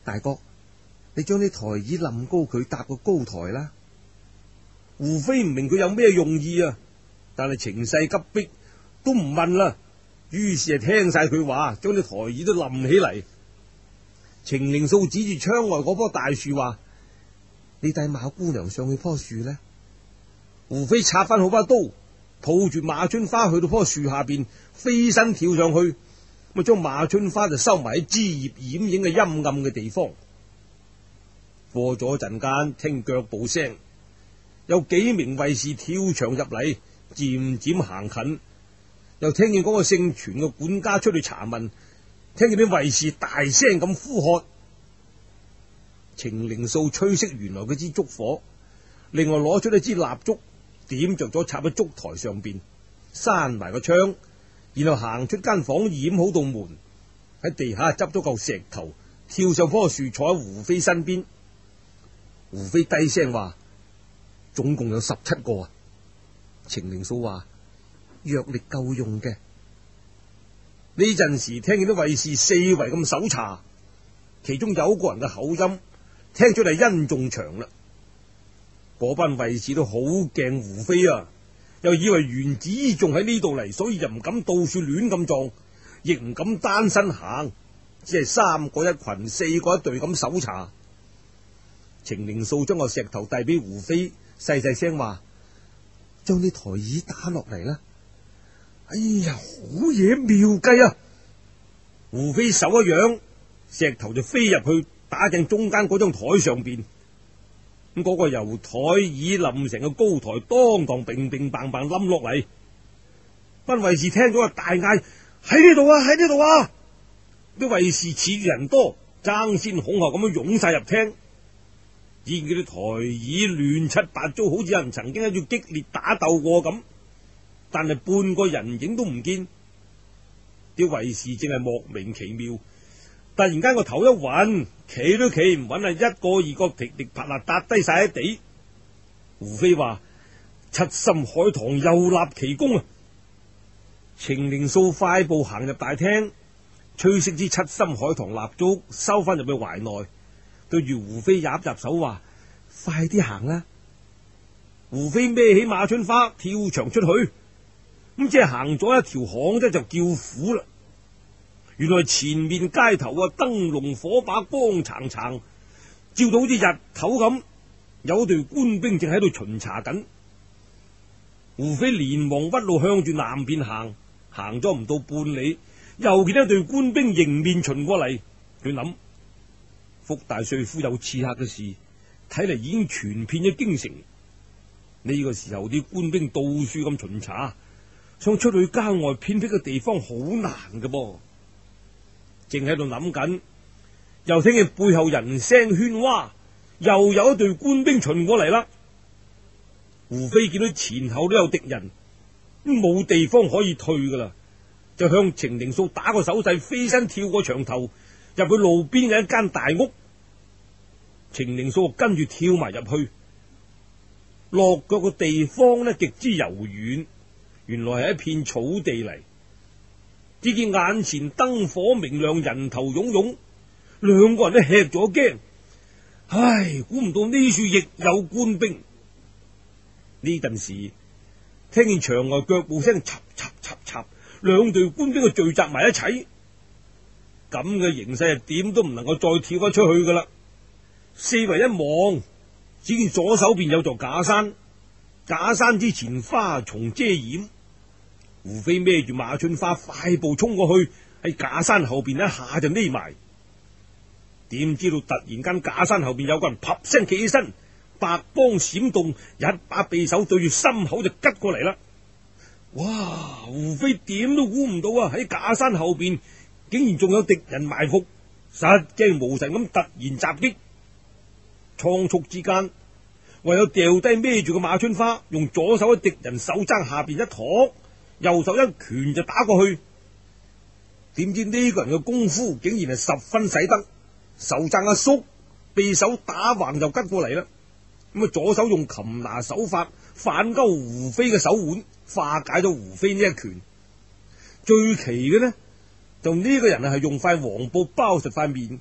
Speaker 1: 大哥，你將啲台椅冧高佢，搭個高台啦。胡飛唔明佢有咩用意啊，但係情勢急迫，都唔問啦。於是係聽晒佢話，將啲台椅都冧起嚟。程靈素指住窗外嗰棵大樹話：你帶馬姑娘上去棵樹呢？胡飛插翻好把刀，抱住馬春花去到棵樹下邊，飛身跳上去，咁啊將馬春花就收埋喺枝葉掩映嘅陰暗嘅地方。過咗陣間，聽腳步聲，有幾名衛士跳牆入嚟，漸漸行近，又聽見嗰個姓傳嘅管家出去查問，聽見啲衛士大聲咁呼喝。程靈素吹熄原來嗰支燭火，另外攞出一支蠟燭，點着咗插喺燭台上邊，閂埋個窗，然後行出間房，掩好道門，喺地下執咗嚿石頭，跳上棵樹，坐喺胡飛身邊。胡飛低聲話：總共有十七個啊。程靈素話：藥力夠用嘅。呢陣時聽見啲衛士四圍咁搜查，其中有個人嘅口音聽出嚟殷仲祥啦。嗰班衛士都好驚胡飛啊，又以為袁子衣仲喺呢度嚟，所以就唔敢到處亂咁撞，亦唔敢單身行，只係三個一群，四個一隊咁搜查。程靈素將個石頭遞俾胡飛，細細聲話：將啲台椅打落嚟啦！哎呀，好嘢，妙計啊！胡飛手一揚，石頭就飛入去，打正中間嗰張台上邊。咁嗰個由台椅冧成個高台，當當乒乒乓乓冧落嚟。班衛士聽咗個大嗌：喺呢度啊，喺呢度啊！啲衛士似人多，爭先恐後咁樣湧晒入廳。見佢啲台椅亂七八糟，好似有人曾經喺度激烈打鬥過咁，但係半個人影都唔見。啲衛士正係莫名其妙，突然間個頭一暈，企都企唔穩啊！一個二個噼里啪啦搭低晒喺地。胡飛話：七心海棠又立奇功啊！程靈素快步行入大廳，吹熄支七心海棠蠟燭，收翻入去懷內。對住胡飛岌岌手話：快啲行啦！胡飛孭起馬春花跳牆出去，咁即係行咗一條巷啫，就叫苦啦。原來前面街頭啊，燈籠火把光燦燦，照到好似日頭咁，有隊官兵正喺度巡查緊。胡飛連忙屈路向住南邊行，行咗唔到半里，又見一隊官兵迎面巡過嚟。佢諗：福大帥府有刺客嘅事，睇嚟已經傳遍咗京城。呢個時候啲官兵到處咁巡查，想出去郊外偏僻嘅地方好難嘅噃。正喺度諗緊，又聽見背後人聲喧嘩，又有一隊官兵巡過嚟啦。胡飛見到前後都有敵人，冇地方可以退噶啦，就向程靈素打個手勢，飛身跳過牆頭，入去路邊嘅一間大屋。程靈素跟住跳埋入去，落腳嘅地方呢極之柔軟，原來係一片草地嚟。只見眼前燈火明亮，人頭湧湧，兩個人都吃咗驚。唉，估唔到呢處亦有官兵。呢陣時聽見牆外腳步聲，插插插插，兩隊官兵就聚集埋一齊。咁嘅形勢係點都唔能夠再跳翻出去噶啦。四圍一望，只見左手邊有座假山，假山之前花叢遮掩。胡飛孭住馬春花快步衝過去，喺假山後邊一下就匿埋。點知道突然間假山後邊有個人啪聲企起身，白光閃動，一把匕首對住心口就吉過嚟啦。哇！胡飛點都估唔到啊，喺假山後邊竟然仲有敵人埋伏，實驚無神咁突然襲擊。倉促之間，唯有掉低孭住個馬春花，用左手喺敵人手踭下邊一托，右手一拳就打過去。點知呢個人嘅功夫竟然係十分使得，手踭一縮，匕首打橫就吉過嚟啦。咁啊，左手用擒拿手法反勾胡飛嘅手腕，化解咗胡飛呢一拳。最奇嘅呢，就呢個人係用塊黃布包實塊面，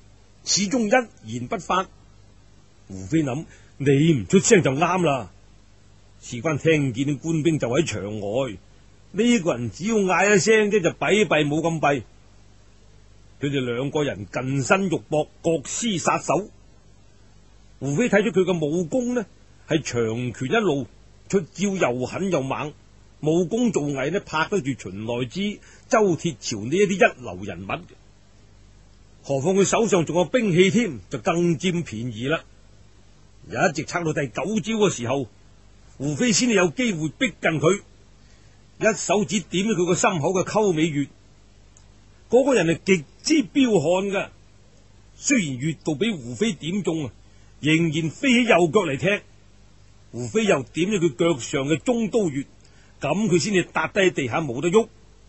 Speaker 1: 始終一言不發。胡飛諗，你唔出聲就啱啦。事關聽見啲官兵就喺牆外，呢、這個人只要嗌一聲啫，就弊弊冇咁弊。佢哋兩個人近身肉搏，各施殺手。胡飛睇出佢嘅武功呢，係長拳一路，出招又狠又猛，武功造藝呢，拍得住秦內之、周鐵朝呢一啲一流人物。何況佢手上仲有兵器添，就更佔便宜啦。一直撐到第九招嘅時候，胡飛先至有機會逼近佢，一手指點咗佢個心口嘅鳩尾穴。嗰、那個人係極之彪悍嘅，雖然穴道俾胡飛點中啊，仍然飛起右腳嚟踢。胡飛又點咗佢腳上嘅中刀穴，咁佢先至踏低地下冇得喐。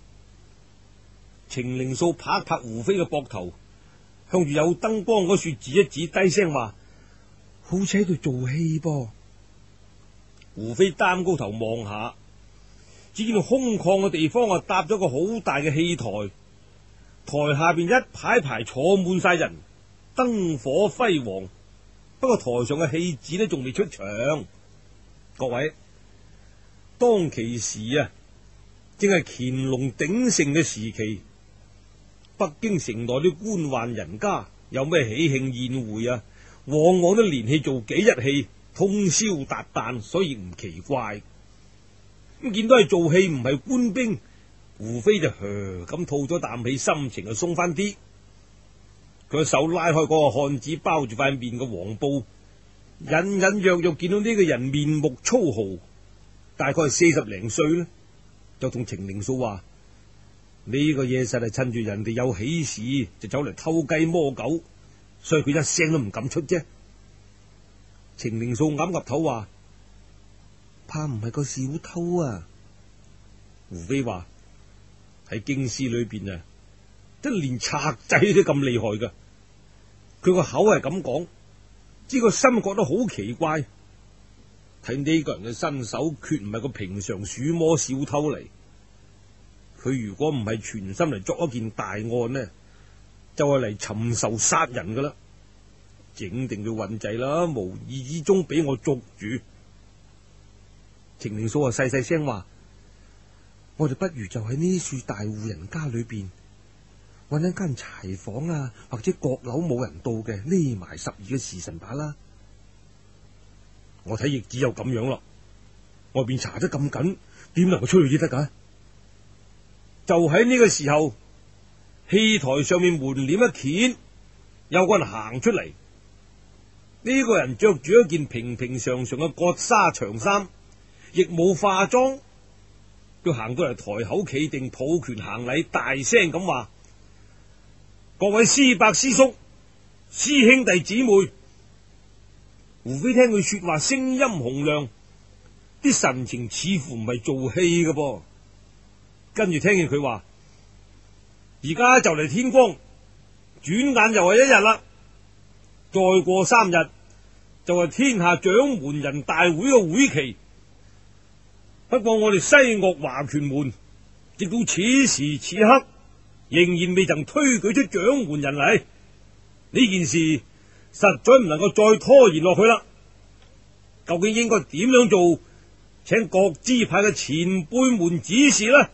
Speaker 1: 程靈素拍一拍胡飛嘅膊頭，向住有燈光嗰處指一指，低聲話：好似喺度做戲噃。胡飛擔高頭望下，只見到空曠嘅地方啊，搭咗個好大嘅戲台，台下邊一排排坐滿晒人，燈火輝煌。不過台上嘅戲子呢，仲未出場。各位，當其時啊，正係乾隆鼎盛嘅時期，北京城內啲官宦人家有咩喜慶宴會啊，往往都連戲做幾日戲，通宵達旦，所以唔奇怪。咁見到係做戲唔係官兵，胡飛就呵咁吐咗啖氣，心情就鬆翻啲。佢手拉開嗰個漢子包住塊面嘅黃布，隱隱約約見到呢個人面目粗豪，大概係四十零歲呢，就同程靈素話：呢個嘢實係趁住人哋有喜事就走嚟偷雞摸狗，所以佢一聲都唔敢出啫。程靈素岌岌頭話：怕唔係個小偷啊？胡飛話：喺京師裏邊啊，即係連賊仔都咁厲害噶。佢個口係咁講，知個心覺得好奇怪。睇呢個人嘅身手，決唔係個平常鼠魔小偷嚟。佢如果唔係全心嚟作一件大案呢，就係嚟尋仇殺人噶啦。整定佢運滯啦，無意之中俾我捉住。程靈素啊，細細聲話：我哋不如就喺呢處大戶人家裏邊揾一間柴房啊，或者閣樓冇人到嘅，匿埋十二嘅時辰把啦。我睇亦只有咁樣啦。外邊查得咁緊，點能夠出去至得噶？就喺呢個時候，戲台上面門簾一掀，有個人行出嚟。呢個人着住一件平平常常嘅割紗長衫，亦冇化妝。佢行到嚟台口企定，抱拳行禮，大聲咁話：各位師伯師叔、師兄弟姊妹。胡飛聽佢說話聲音洪亮，啲神情似乎唔係做戲嘅噃。跟住聽見佢話：而家就嚟天光，轉眼又係一日啦。再過三日就係天下掌門人大會嘅會期。不過我哋西岳華拳門直到此時此刻，仍然未曾推舉出掌門人嚟。呢件事實在唔能夠再拖延落去啦。究竟應該點樣做？請各支派嘅前輩們指示啦。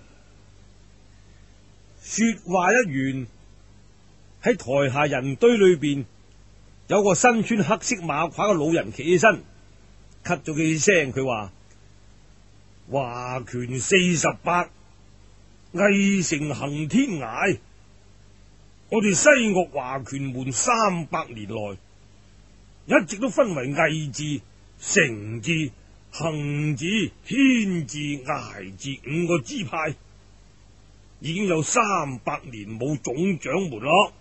Speaker 1: 說話一完，喺台下人堆裏邊有個身穿黑色馬褂嘅老人企起身，咳咗幾聲，佢話：華拳四十八，魏城行天涯。我哋西岳華拳門三百年來，一直都分為魏字、成字、行字、天字、崖字五個支派，已經有三百年冇總掌門咯。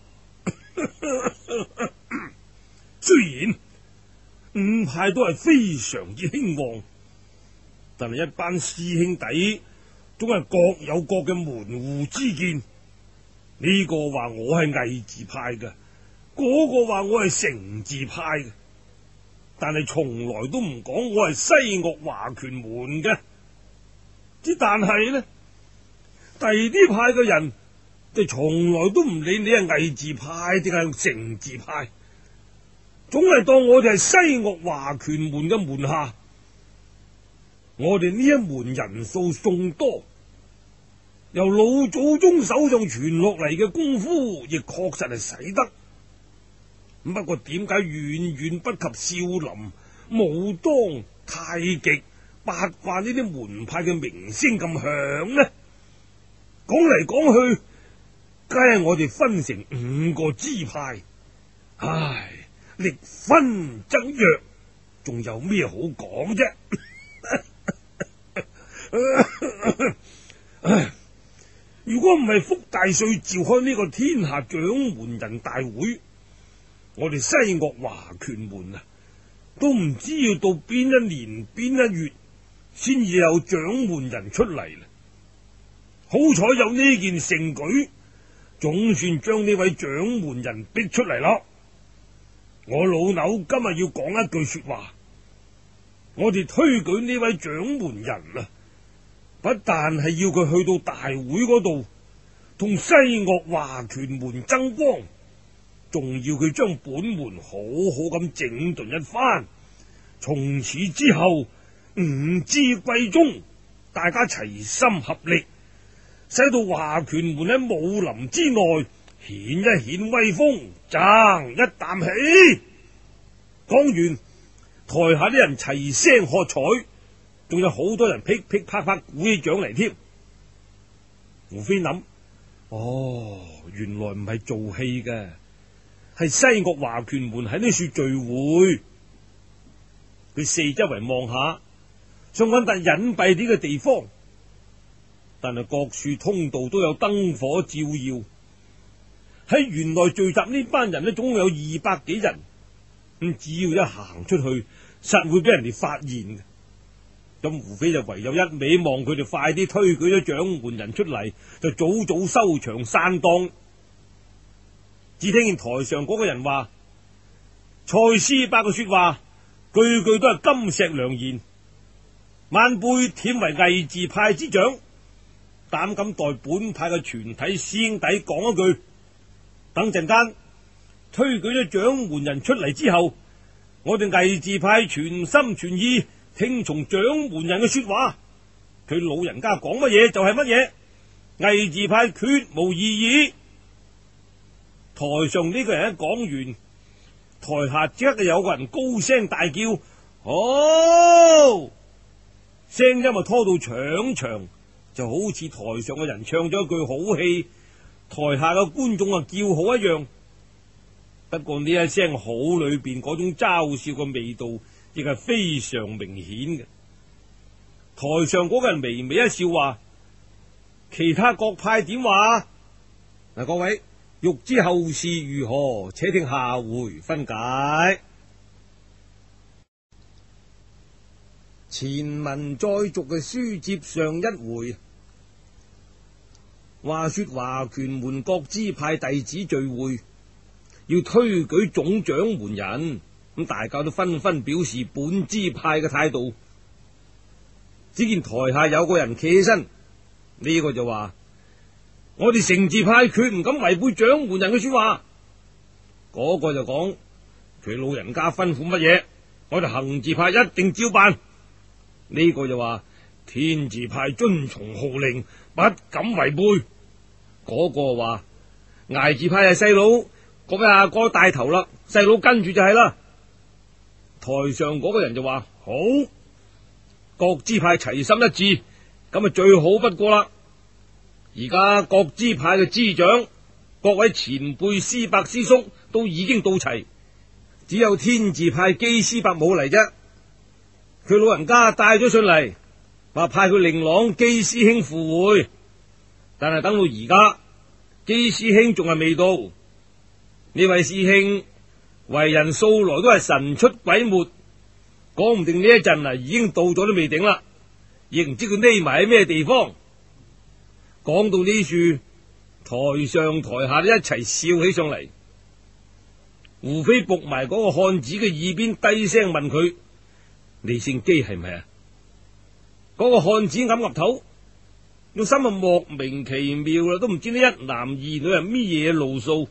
Speaker 1: 雖然五派都係非常之興旺，但係一班師兄弟總係各有各嘅門戶之見。呢個話我係魏字派嘅，嗰個話我係成字派嘅，但係從來都唔講我係西岳華拳門嘅。之但係呢，第二啲派嘅人就從來都唔理你係魏字派定係成字派，總係當我哋係西岳華權門嘅門下。我哋呢一門人數眾多，由老祖宗手上傳落嚟嘅功夫，亦確實係使得。不過點解遠遠不及少林、武當、太極、八卦呢啲門派嘅名聲咁響呢？講嚟講去，梗係我哋分成五個支派，唉，力分則弱，仲有咩好講啫？如果唔係福大帥召開呢個天下掌門人大會，我哋西岳華權門啊，都唔知要到邊一年邊一月先至有掌門人出嚟啦。好彩有呢件盛舉，總算將呢位掌門人逼出嚟咯。我老朽今日要講一句說話，我哋推舉呢位掌門人啊，不但係要佢去到大會嗰度同西岳華權門爭光，仲要佢將本門好好咁整頓一番。從此之後，五支貴宗，大家齊心合力，使到華權門喺武林之內顯一顯威風，爭一啖氣。講完，台下啲人齊聲喝彩，仲有好多人噼噼啪啪鼓起掌嚟添。胡飛諗：哦，原來唔係做戲嘅，係西岳華權門喺呢處聚會。佢四周圍望下，想揾笪隱蔽啲嘅地方，但係各處通道都有燈火照耀。喺園內聚集呢班人呢，總共有二百幾人。咁只要一行出去，實會俾人哋發現嘅。咁胡飛就唯有一味望佢哋快啲推舉咗掌門人出嚟，就早早收場散檔。只聽見台上嗰個人話：蔡師伯嘅說話，句句都係金石良言。晚輩忝為魏字派之長，膽敢代本派嘅全體師兄弟講一句：等陣間推舉咗掌門人出嚟之後，我哋魏字派全心全意聽從掌門人嘅說話，佢老人家講乜嘢就係乜嘢，魏字派絕無異議。台上呢個人一講完，台下即刻有個人高聲大叫：好！聲音啊拖到長長，就好似台上嘅人唱咗一句好戲，台下嘅觀眾啊叫好一樣。不過呢一聲好裏邊嗰種嘲笑嘅味道，亦係非常明顯嘅。台上嗰個人微微一笑話：其他各派點話？嗱，各位欲知後事如何，且聽下回分解。前文再續嘅書接上一回，話說華權門各支派弟子聚會，要推舉總掌門人，咁大家都紛紛表示本支派嘅態度。只見台下有個人企起身，呢、這個就話：我哋成字派決唔敢違背掌門人嘅說話。嗰、那個就講：佢老人家吩咐乜嘢，我哋行字派一定照辦。呢、這個就話：天字派遵從號令，不敢違背。嗰、那個話：崖字派係細佬，各位阿哥帶頭啦，細佬跟住就係啦。台上嗰個人就話：好，各支派齊心一致，咁啊最好不過啦。而家各支派嘅支長、各位前輩師伯師叔都已經到齊，只有天字派基師伯冇嚟啫。佢老人家帶咗上嚟，話派佢令郎基師兄赴會，但係等到而家，基師兄仲係未到。呢位師兄為人素來都係神出鬼沒，講唔定呢一陣啊已經到咗都未定啦，亦唔知佢匿埋喺咩地方。講到呢處，台上台下都一齊笑起上嚟。胡飛撲埋嗰個漢子嘅耳邊，低聲問佢：你姓基係咪啊？嗰個漢子岌岌頭， 個心啊莫名其妙啦，都唔知呢一男二女係咩嘢路數。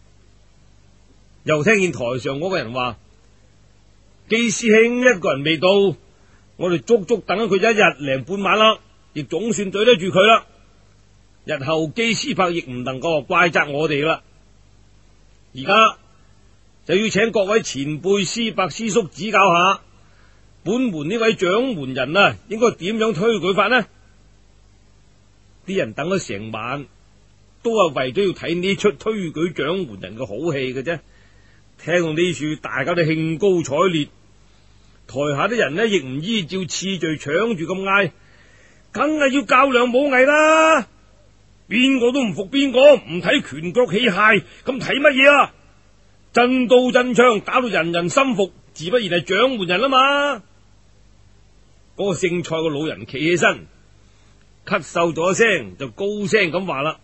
Speaker 1: 又聽見台上嗰個人話：姬師兄一個人未到，我哋足足等咗佢一日零半晚啦，亦總算對得住佢啦。日後姬師伯亦唔能夠怪責我哋啦。而家就要請各位前輩師伯師叔指教下，本門呢位掌門人啊，應該點樣推舉法呢？啲人等咗成晚，都係為咗要睇呢出推舉掌門人嘅好戲嘅啫。聽到呢處，大家都興高采烈，台下啲人呢，亦唔依照次序搶住咁嗌，梗係要較量武藝啦！邊個都唔服邊個，唔睇拳腳器械，咁睇乜嘢啊？真刀真槍，打到人人心服，自不然係掌門人啦嘛！嗰個姓蔡嘅老人企起身，咳嗽咗一聲，就高聲咁話啦：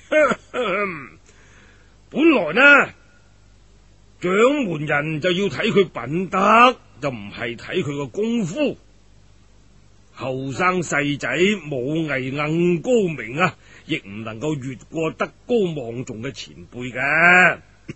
Speaker 1: 本來呢，掌門人就要睇佢品德，就唔係睇佢個功夫。後生細仔武藝硬高明啊，亦唔能夠越過德高望重嘅前輩嘅。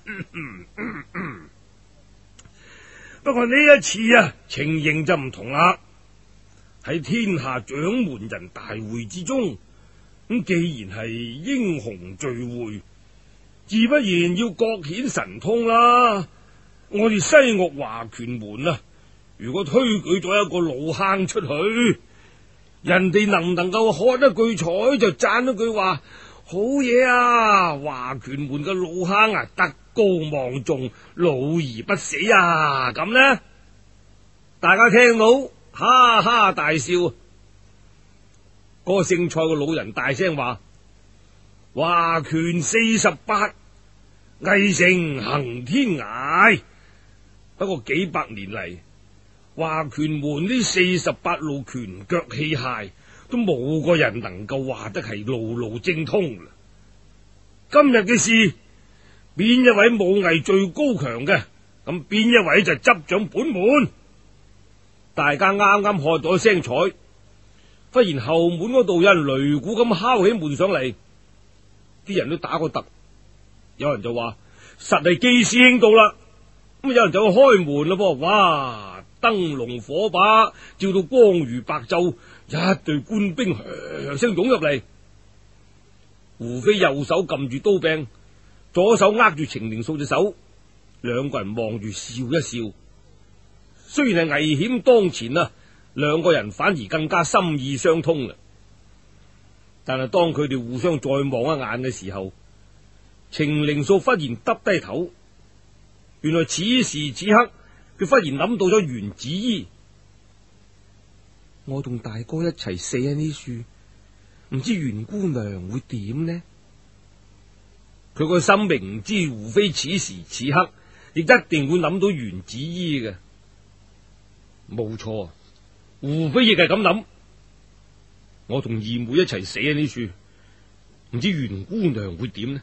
Speaker 1: 不過呢一次啊，情形就唔同啦。喺天下掌門人大會之中，咁既然係英雄聚會，自不然要各顯神通啦。我哋西嶽華拳門啊，如果推舉咗一個老坑出去，人哋能唔能夠喝一句彩，就讚一句話好嘢啊！華拳門嘅老坑啊，德高望重，老而不死啊！咁呢，大家聽到哈哈大笑。嗰個姓蔡嘅老人大聲話：華拳四十八，藝成行天涯。不過幾百年嚟，華拳門呢四十八路拳腳器械，都冇個人能夠話得係路路精通啦。今日嘅事，邊一位武藝最高強嘅，咁邊一位就執掌本門。大家啱啱喝咗聲彩，忽然後門嗰度有人擂鼓咁敲起門上嚟，啲人都打個突，有人就話實係姬師兄到啦。咁有人就去開門啦噃，哇！燈籠火把照到光如白晝，一隊官兵噓聲湧入嚟。胡飛右手撳住刀柄，左手握住程靈素隻手，兩個人望住笑一笑。雖然係危險當前啊，兩個人反而更加心意相通啦。但係當佢哋互相再望一眼嘅時候，程靈素忽然耷低頭。原來此時此刻，佢忽然諗到咗袁子衣。我同大哥一齊死喺呢處，唔知袁姑娘會點呢？佢個心明知胡非此時此刻亦一定會諗到袁子衣嘅。冇錯，胡非亦係咁諗。我同二妹一齊死喺呢處，唔知袁姑娘會點呢？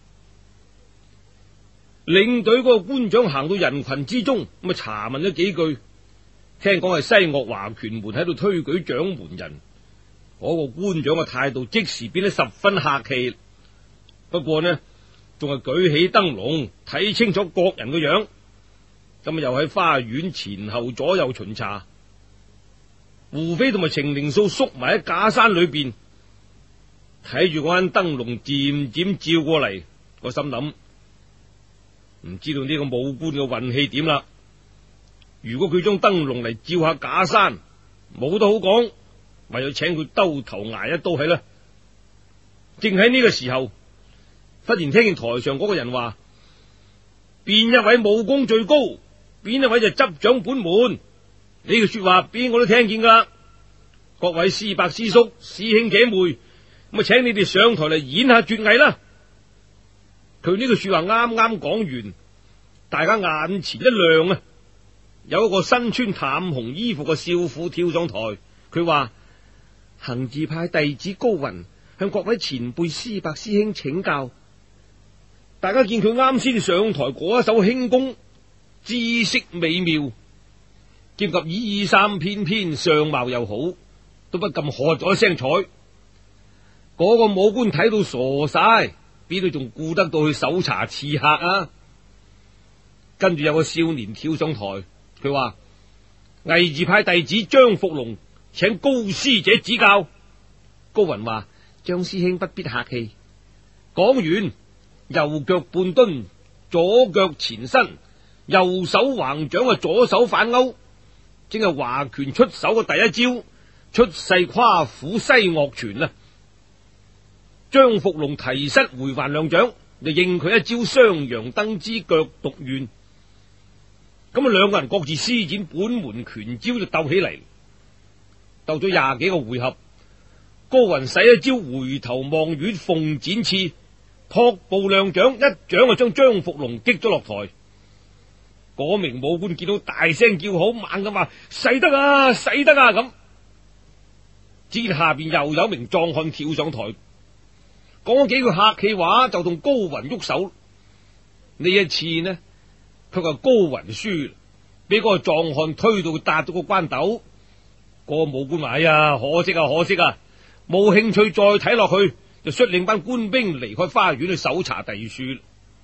Speaker 1: 領隊嗰個官長行到人群之中，咁啊查問咗幾句，聽講係西嶽華拳門喺度推舉掌門人。嗰個官長嘅態度即時變得十分客氣，不過呢，仲係舉起燈籠睇清楚各人嘅樣，咁啊又喺花園前後左右巡查。胡飛同埋程靈素縮埋喺假山裏邊，睇住嗰間燈籠漸漸照過嚟，我心諗。唔知道呢個武官嘅運氣點啦？如果佢將燈籠嚟照下假山，冇得好講，唯有請佢兜頭挨一刀係啦。正喺呢個時候，忽然聽見台上嗰個人話：邊一位武功最高，邊一位就執掌本門。呢句說話邊個都聽見噶啦。各位師伯師叔、師兄姐妹，咁啊，請你哋上台嚟演下絕藝啦。佢呢句說話啱啱講完，大家眼前一亮啊！有一個身穿淡紅衣服嘅少婦跳上台，佢話：行字派弟子高雲向各位前輩師伯師兄請教。大家見佢啱先上台嗰一手輕功，姿色美妙，兼及衣衫翩翩，相貌又好，都不禁喝咗一聲彩。 嗰個武官睇到傻晒，邊度仲顧得到去搜查刺客啊？跟住有個少年跳上台，佢話魏義派弟子張福龍請高師姐指教。高雲話：張師兄不必客氣。講完，右腳半蹲，左腳前伸，右手橫掌啊，左手反勾，正係華拳出手嘅第一招，出世夸虎西岳拳啊！張福龍提膝回還兩掌，就應佢一招雙陽登之腳獨圓。咁啊，兩個人各自施展本門拳招就鬥起嚟，鬥咗廿幾個回合。高雲使一招回頭望月鳳展翅，托步兩掌，一掌就將張福龍擊咗落台。嗰名武官見到大聲叫好，猛咁話：使得啊，使得啊！咁只見下邊又有名壯漢跳上台，講咗幾句客氣話，就同高雲喐手。呢一次呢，佢話高雲輸，俾嗰個壯漢推到佢搭咗個關斗。嗰個武官話：哎呀，可惜啊，可惜啊，冇興趣再睇落去，就率領班官兵離開花園去搜查第二處。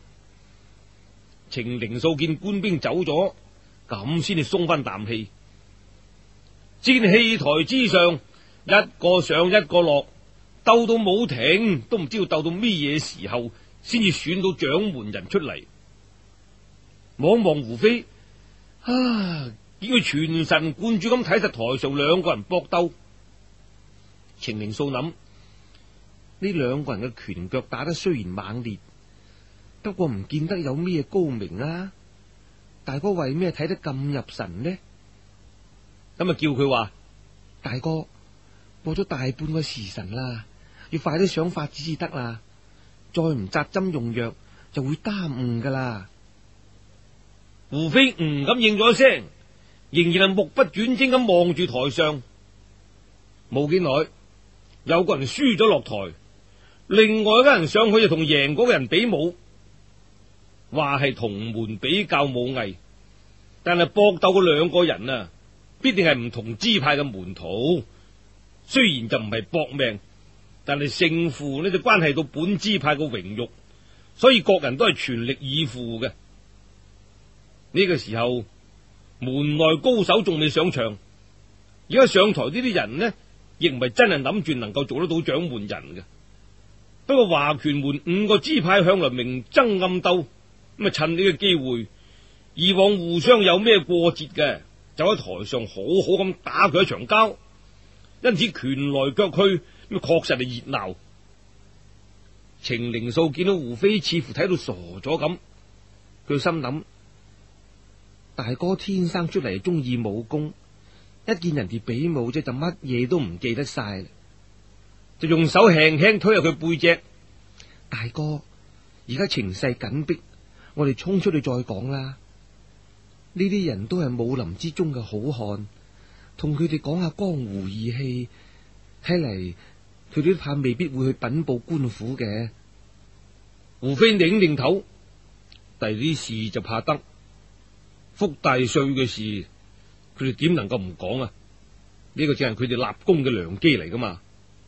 Speaker 1: 程靈素見官兵走咗，咁先至鬆翻啖氣。只見戲台之上，一個上一個落，鬥到冇停，都唔知道鬥到咩嘢時候，先至選到掌門人出嚟。望望胡飛，啊，見佢全神貫注咁睇實台上兩個人搏鬥。程靈素諗，呢兩個人嘅拳腳打得雖然猛烈，不過唔見得有咩高明啊！大哥為咩睇得咁入神呢？咁啊，叫佢話：大哥，過咗大半個時辰啦，要快啲想法子至得啦，再唔扎針用藥就會耽誤噶啦。胡飛唔咁應咗一聲，仍然係目不轉睛咁望住台上。冇幾耐，有個人輸咗落台，另外一個人上去就同贏嗰個人比武。話係同門比較武藝，但係搏鬥嗰兩個人啊，必定係唔同支派嘅門徒。雖然就唔係搏命，但係勝負呢就關係到本支派嘅榮辱，所以各人都係全力以赴嘅。呢個時候，門內高手仲未上場，而家上台呢啲人呢，亦唔係真係諗住能夠做得到掌門人嘅。不過華拳門五個支派向來明爭暗鬥。咁啊，趁呢個機會，以往互相有咩過節嘅，就喺台上好好咁打佢一場交，因此拳來腳去，咁確實係熱鬧。程靈素見到胡飛似乎睇到傻咗咁，佢心諗：大哥天生出嚟中意武功，一見人哋比武啫，就乜嘢都唔記得晒，就用手輕輕推入佢背脊。大哥，而家情勢緊迫，我哋衝出去再講啦。呢啲人都係武林之中嘅好漢，同佢哋講下江湖義氣，睇嚟佢哋都怕未必會去稟報官府嘅。胡飛擰擰頭，第啲事就怕得，福大帥嘅事，佢哋點能夠唔講啊？呢個正係佢哋立功嘅良機嚟噶嘛。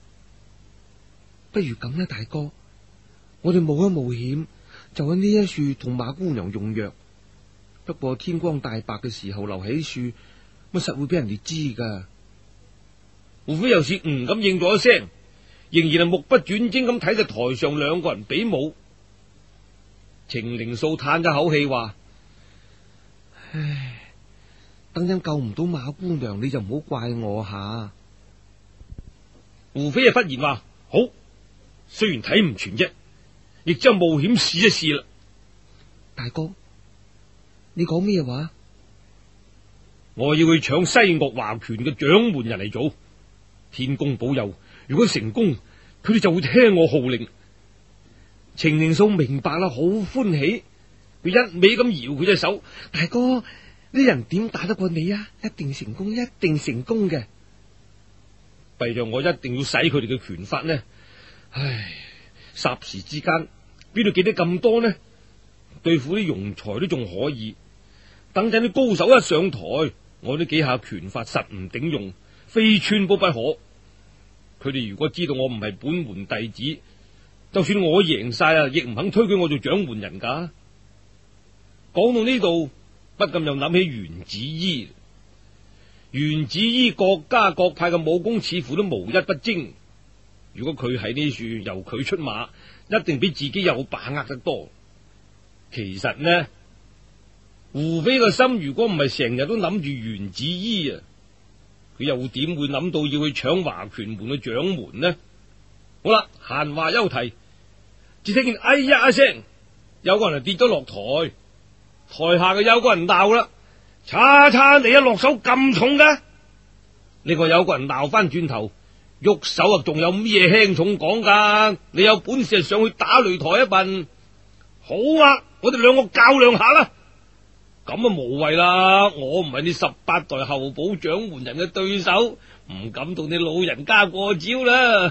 Speaker 1: 不如咁啦，大哥，我哋冒一冒險，就喺呢一處同馬姑娘用藥。不過天光大白嘅時候留喺處，乜實會俾人哋知噶。胡飛又是唔敢應咗一聲，仍然係目不轉睛咁睇住台上兩個人比武。程靈素嘆咗口氣話：唉，等陣救唔到馬姑娘，你就唔好怪我下。胡飛啊忽然話：好，雖然睇唔全啫，亦只有冒險試一試啦。大哥，你講咩話？我要去搶西岳華拳嘅掌門人嚟做，天公保佑，如果成功，佢哋就會聽我號令。程靈素明白啦，好歡喜，佢一味咁搖佢隻手：大哥，呢人點打得過你啊？一定成功，一定成功嘅。弊在我一定要使佢哋嘅拳法呢。唉，霎時之間邊度記得咁多呢？對付啲庸才都仲可以，等陣啲高手一上台，我呢幾下拳法實唔頂用，非穿煲不可。 佢哋如果知道我唔係本門弟子，就算我贏晒啊，亦唔肯推舉我做掌門人噶。講到呢度，不禁又諗起袁子衣。袁子衣各家各派嘅武功似乎都無一不精，如果佢喺呢處由佢出馬，一定比自己有把握得多。其實呢，胡飛個心如果唔係成日都諗住袁子衣啊，佢又點會諗到要去搶華拳門嘅掌門呢？好啦，閒話休提，只聽見哎呀一聲，有個人就跌咗落台，台下嘅有個人鬧啦：查查你一落手咁重㗎！呢個有個人鬧翻轉頭，喐手啊，仲有咩輕重講噶？你有本事就上去打擂台一笨。好啊，我哋兩個較量下啦。咁啊無謂啦，我唔係你十八代候補掌門人嘅對手，唔敢同你老人家過招啦。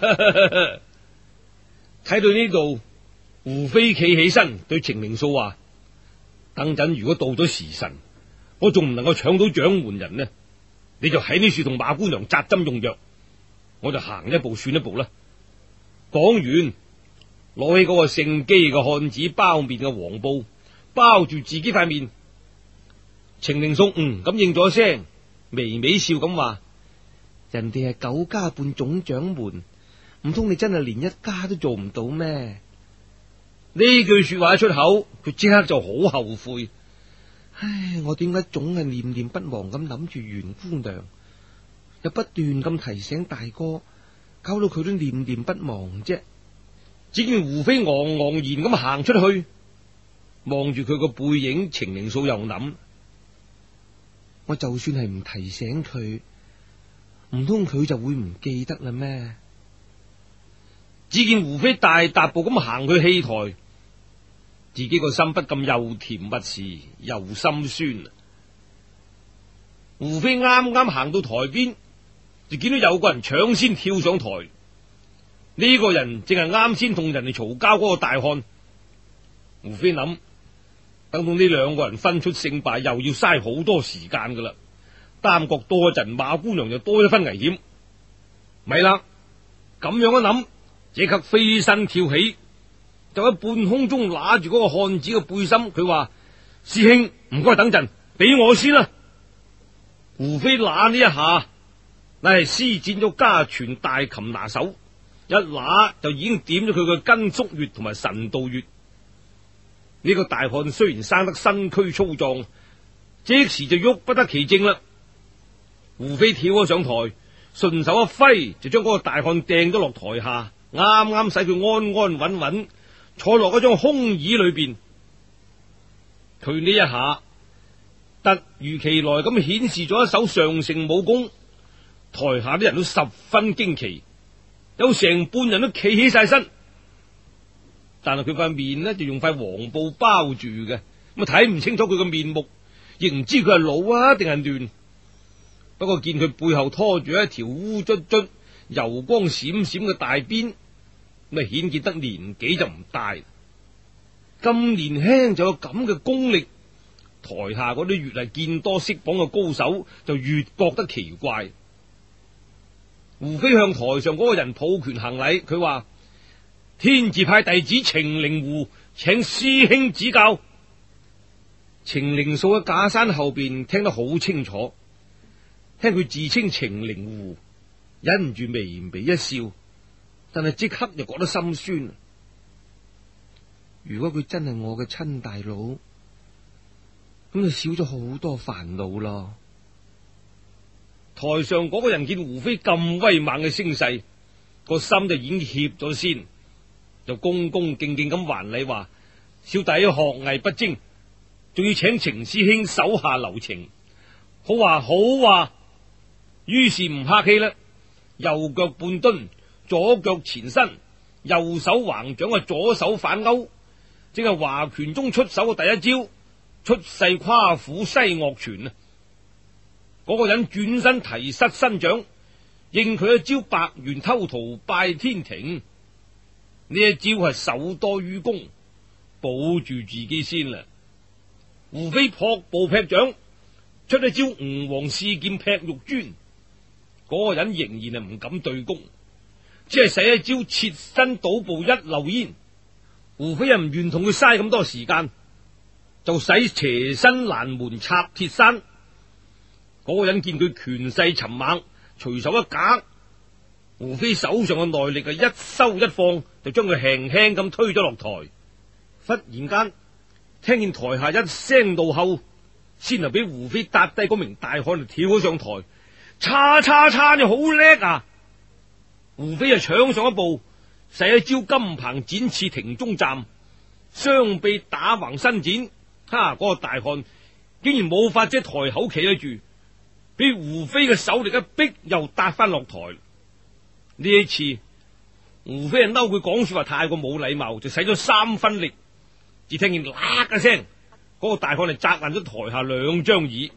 Speaker 1: 睇到呢度，胡飛企起身對程靈素話：等陣如果到咗時辰，我仲唔能夠搶到掌門人呢，你就喺呢處同馬姑娘紮針用藥，我就行一步算一步啦。講完，攞起嗰個姓姬嘅漢子包面嘅黃布，包住自己塊面。程靈素嗯咁應咗聲，微微笑咁話：人哋係九家半總掌門，唔通你真係連一家都做唔到咩？呢句說話一出口，佢即刻就好後悔。唉，我點解總係念念不忘咁諗住袁姑娘，又不斷咁提醒大哥，搞到佢都念念不忘啫。只見胡飛昂昂然咁行出去，望住佢個背影，程靈素又諗：我就算係唔提醒佢，唔通佢就會唔記得啦咩？只見胡飛大踏步咁行去戲台，自己個心不禁又甜蜜時又心酸。胡飛啱啱行到台邊，就見到有個人搶先跳上台。呢、這個人正係啱先同人哋嘈交嗰個大漢。胡飛諗，等到呢兩個人分出勝敗，又要嘥好多時間噶啦。耽擱多一陣，馬姑娘就多一分危險。咪啦，咁樣一諗，即刻飛身跳起，就喺半空中揦住嗰個漢子嘅背心。佢話：師兄，唔該等陣，俾我先啦。胡飛揦呢一下，乃係施展咗家傳大擒拿手，一揦就已經點咗佢嘅根縮穴同埋神道穴。呢、這個大漢雖然生得身軀粗壯，即時就喐不得其正啦。胡飛跳咗上台，順手一揮，就將嗰個大漢掟咗落台下，啱啱使佢安安穩穩坐落嗰張空椅裏邊。佢呢一下突如其來咁顯示咗一手上乘武功，台下啲人都十分驚奇，有成半人都企起晒身。但係佢塊面呢，就用塊黃布包住嘅，咁啊睇唔清楚佢個面目，亦唔知佢係老啊定係嫩。不過見佢背後拖住一條烏卒卒、油光閃閃嘅大鞭，咁啊顯見得年紀就唔大。咁年輕就有咁嘅功力，台下嗰啲越係見多識廣嘅高手，就越覺得奇怪。胡飛向台上嗰個人抱拳行禮，佢話：天字派弟子程靈狐，請師兄指教。程靈素喺假山後邊聽得好清楚，聽佢自稱程靈狐，忍唔住微微一笑，但係即刻又覺得心酸。如果佢真係我嘅親大佬，咁就少咗好多煩惱咯。台上嗰個人見胡飛咁威猛嘅聲勢，個心就已經怯咗先，就恭恭敬敬咁還禮話：小弟學藝不精，仲要請程師兄手下留情。好話好話。於是唔客氣啦，右腳半蹲，左腳前伸，右手橫掌啊，左手反勾，正係華拳中出手嘅第一招出世夸虎西岳拳啊！嗰個人轉身提膝伸掌，應佢一招白猿偷桃拜天庭。呢一招係手多於攻，保住自己先啦。胡飛撲步劈掌，出一招吳王試劍劈玉磚。嗰個人仍然係唔敢對攻，
Speaker 2: 只係使一招切身倒步一溜煙。胡飛又唔願同佢嘥咁多時間，就使斜身攔門插鐵山。嗰、那個人見佢權勢尋猛，隨手一夾，胡飛手上嘅內力啊一收一放，就將佢輕輕咁推咗落台。忽然間聽見台下一聲怒吼，先係俾胡飛搭低嗰名大漢就跳咗上台，叉叉叉，你好叻啊！胡飛啊搶上一步，使一招金鵬展翅停中站，雙臂打橫伸展，哈！嗰、那個大漢竟然冇法子台口企得住，俾胡飛嘅手力一逼，又搭翻落台。呢一次胡飛啊嬲佢講說話太過冇禮貌，就使咗三分力，只聽見喇嘅聲，嗰、那個大漢就砸爛咗台下兩張椅。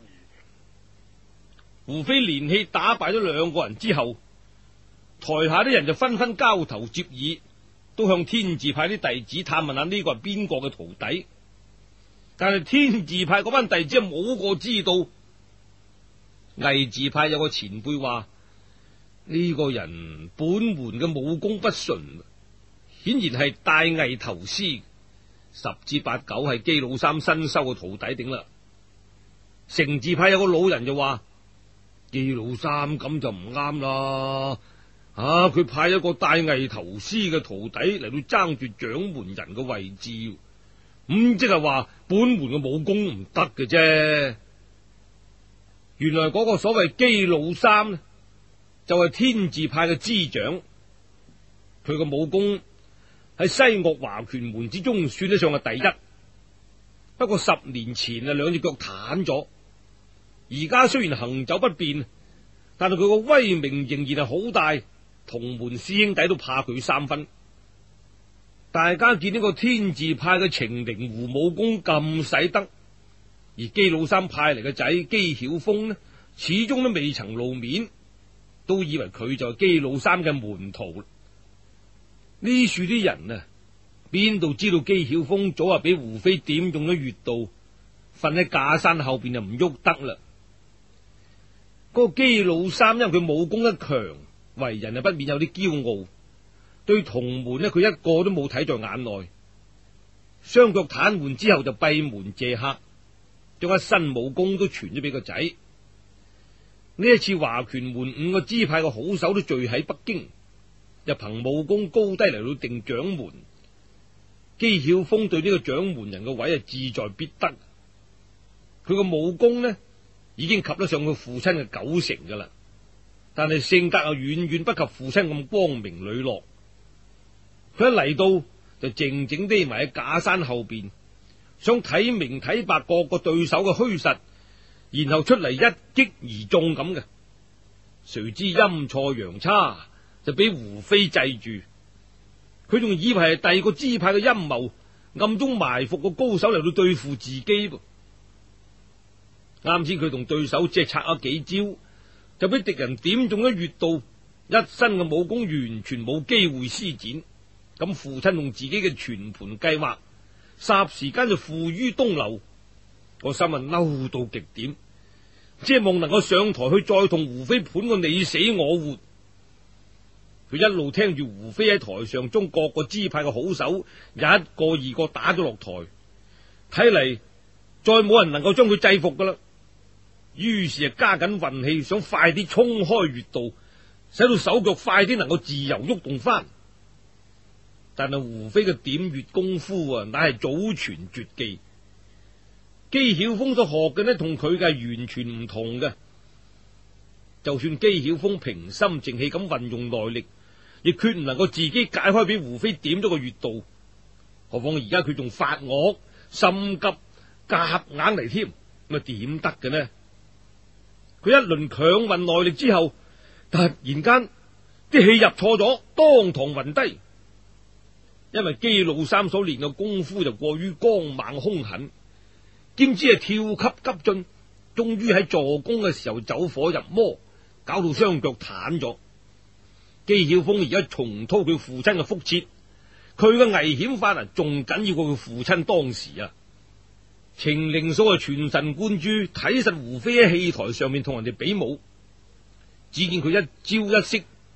Speaker 2: 胡飛連氣打敗咗兩個人之後，台下啲人就紛紛交頭接耳，都向天字派啲弟子探問下呢個係邊個嘅徒弟。但係天字派嗰班弟子冇個知道。魏字派有個前輩話：呢、這個人本門嘅武功不純，顯然係帶藝投師，十之八九係基老三新收嘅徒弟頂啦。成字派有個老人就話：基老三咁就唔啱啦，啊佢派一個帶藝投師嘅徒弟嚟到爭住掌門人嘅位置，咁即係話本門嘅武功唔得嘅啫。原來嗰個所謂基老三呢，就係、是、天字派嘅支長，佢個武功喺西岳華拳門之中算得上係第一。不過十年前啊，兩隻腳癱咗，而家雖然行走不便，但係佢個威名仍然係好大，同門師兄弟都怕佢三分。大家見呢個天字派嘅程靈狐武功咁使得，而基老三派嚟嘅仔姬曉峰呢，始終都未曾露面，都以為佢就係基老三嘅門徒。呢處啲人啊，邊度知道姬曉峰早話俾胡飛點中咗穴道，瞓喺假山後邊就唔喐得啦。嗰、那個姬老三因為佢武功一強，為人啊不免有啲驕傲，對同門呢，佢一個都冇睇在眼內。雙腳癱瘓之後就閉門謝客，將一身武功都傳咗俾個仔。呢一次華拳門五個支派嘅好手都聚喺北京，就憑武功高低嚟到定掌門。姬曉峰對呢個掌門人嘅位啊志在必得，佢個武功呢已經及得上佢父親嘅九成噶啦，但係性格又遠遠不及父親咁光明磊落。佢一嚟到就靜靜匿埋喺假山後邊，想睇明睇白各個對手嘅虛實，然後出嚟一擊而中咁嘅。誰知陰錯陽差就俾胡飛制住，佢仲以為係第二個支派嘅陰謀，暗中埋伏個高手嚟到對付自己噃。啱先佢同對手只係拆咗幾招，就俾敵人點中咗穴道，一身嘅武功完全冇機會施展。咁父親用自己嘅全盤計劃，霎時間就付於東流。個心啊嬲到極點，即係望能夠上台去再同胡飛盤個你死我活。佢一路聽住胡飛喺台上將各個支派嘅好手一個二個打咗落台，睇嚟再冇人能夠將佢制服噶啦。於是啊加緊運氣，想快啲衝開穴道，使到手腳快啲能夠自由喐動翻。但係胡飛嘅點穴功夫啊，乃係祖傳絕技。姬曉峰所學嘅呢，同佢嘅係完全唔同嘅。就算姬曉峰平心靜氣咁運用內力，亦決唔能夠自己解開俾胡飛點咗個穴道。何況而家佢仲發惡，心急夾硬嚟添，咁啊點得嘅呢？佢一輪強運內力之後，突然間啲氣入錯咗，當堂暈低。因為姬老三所練嘅功夫就過於剛猛兇狠，兼之係跳級急進，終於喺助攻嘅時候走火入魔，搞到雙腳癱咗。姬曉峰而家重蹈佢父親嘅覆轍，佢嘅危險法啊，仲緊要過佢父親當時啊。程靈素係全神貫注睇實胡飛喺戲台上面同人哋比武，只見佢一招一式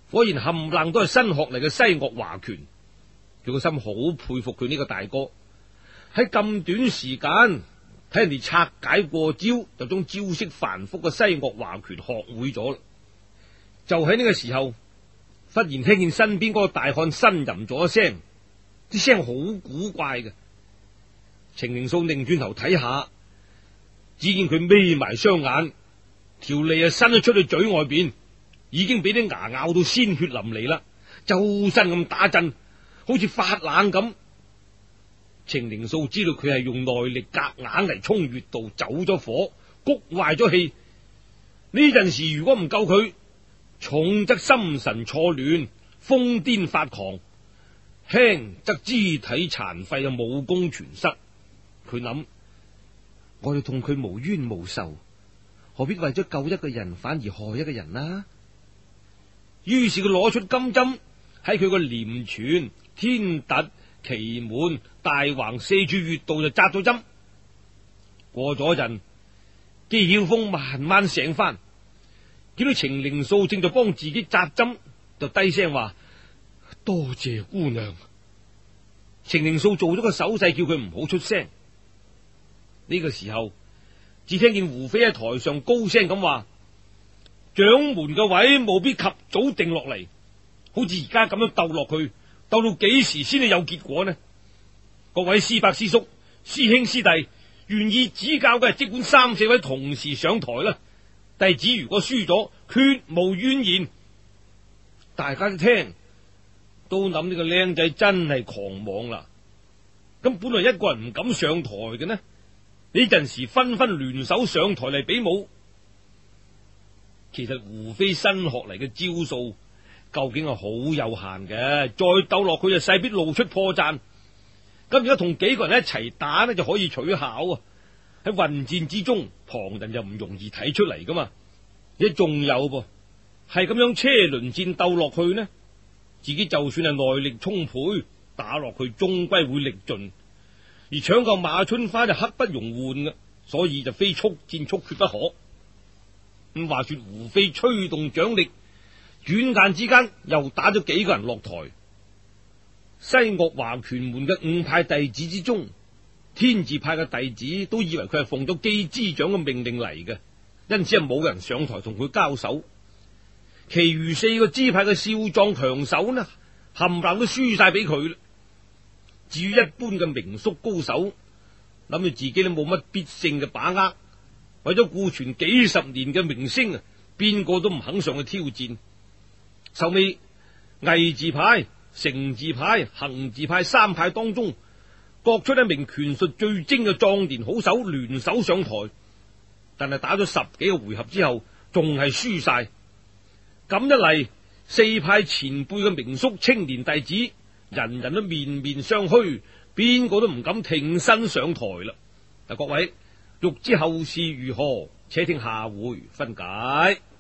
Speaker 2: 果然冚唪唥都係新學嚟嘅西岳華拳，佢個心好佩服佢呢個大哥，喺咁短時間睇人哋拆解過招，就將招式繁複嘅西岳華拳學會咗啦。就喺呢個時候，忽然聽見身邊嗰個大漢呻吟咗一聲，啲聲好古怪嘅。程靈素擰轉頭睇下，只見佢眯埋雙眼，條脷啊伸咗出去嘴外邊，已經俾啲牙咬到鮮血淋漓啦，周身咁打震，好似發冷咁。程靈素知道佢係用內力夾硬嚟衝穴道，走咗火，谷壞咗氣。呢陣時如果唔救佢，重則心神錯亂，瘋癲發狂；輕則肢體殘廢，啊武功全失。佢諗，我哋同佢無冤無仇，何必為咗救一個人反而害一個人啦？於是佢攞出金針，喺佢個廉泉、天突、奇門、大橫四處穴道就扎咗針。過咗一陣，紀曉風慢慢醒翻，見到程靈素正在幫自己扎針，就低聲話：多謝姑娘。程靈素做咗個手勢，叫佢唔好出聲。呢個時候，只聽見胡飛喺台上高聲咁話：掌門嘅位務必及早定落嚟，好似而家咁樣鬥落去，鬥到幾時先至有結果呢？各位師伯師叔、師兄師弟，願意指教嘅，即管三四位同時上台啦。弟子如果輸咗，決無怨言。大家都聽，都諗呢個靚仔真係狂妄啦。咁本來一個人唔敢上台嘅呢？呢陣時紛紛聯手上台嚟比武。其實胡飛新學嚟嘅招數究竟係好有限嘅，再鬥落去就勢必露出破綻。咁而家同幾個人一齊打呢，就可以取巧啊！喺混戰之中，旁人就唔容易睇出嚟噶嘛。而仲有噃，係咁樣車輪戰鬥落去呢，自己就算係內力充沛，打落去終歸會力盡。而搶救馬春花就刻不容緩嘅，所以就非速戰速決不可。咁話說胡飛吹動掌力，轉眼之間又打咗幾個人落台。西岳華拳門嘅五派弟子之中，天字派嘅弟子都以為佢係奉咗姬支長嘅命令嚟嘅，因此係冇人上台同佢交手。其餘四個支派嘅少壯強手呢，冚唪唥都輸晒俾佢啦。至於一般嘅名宿高手，諗住自己都冇乜必勝嘅把握，為咗顧存幾十年嘅名聲啊，邊個都唔肯上去挑戰。後尾魏字派、成字派、行字派三派當中，各出一名拳術最精嘅壯年好手聯手上台，但係打咗十幾個回合之後，仲係輸晒。咁一嚟，四派前輩嘅名宿青年弟子，人人都面面相覷，邊個都唔敢挺身上台啦。嗱，各位欲知後事如何，且聽下回分解。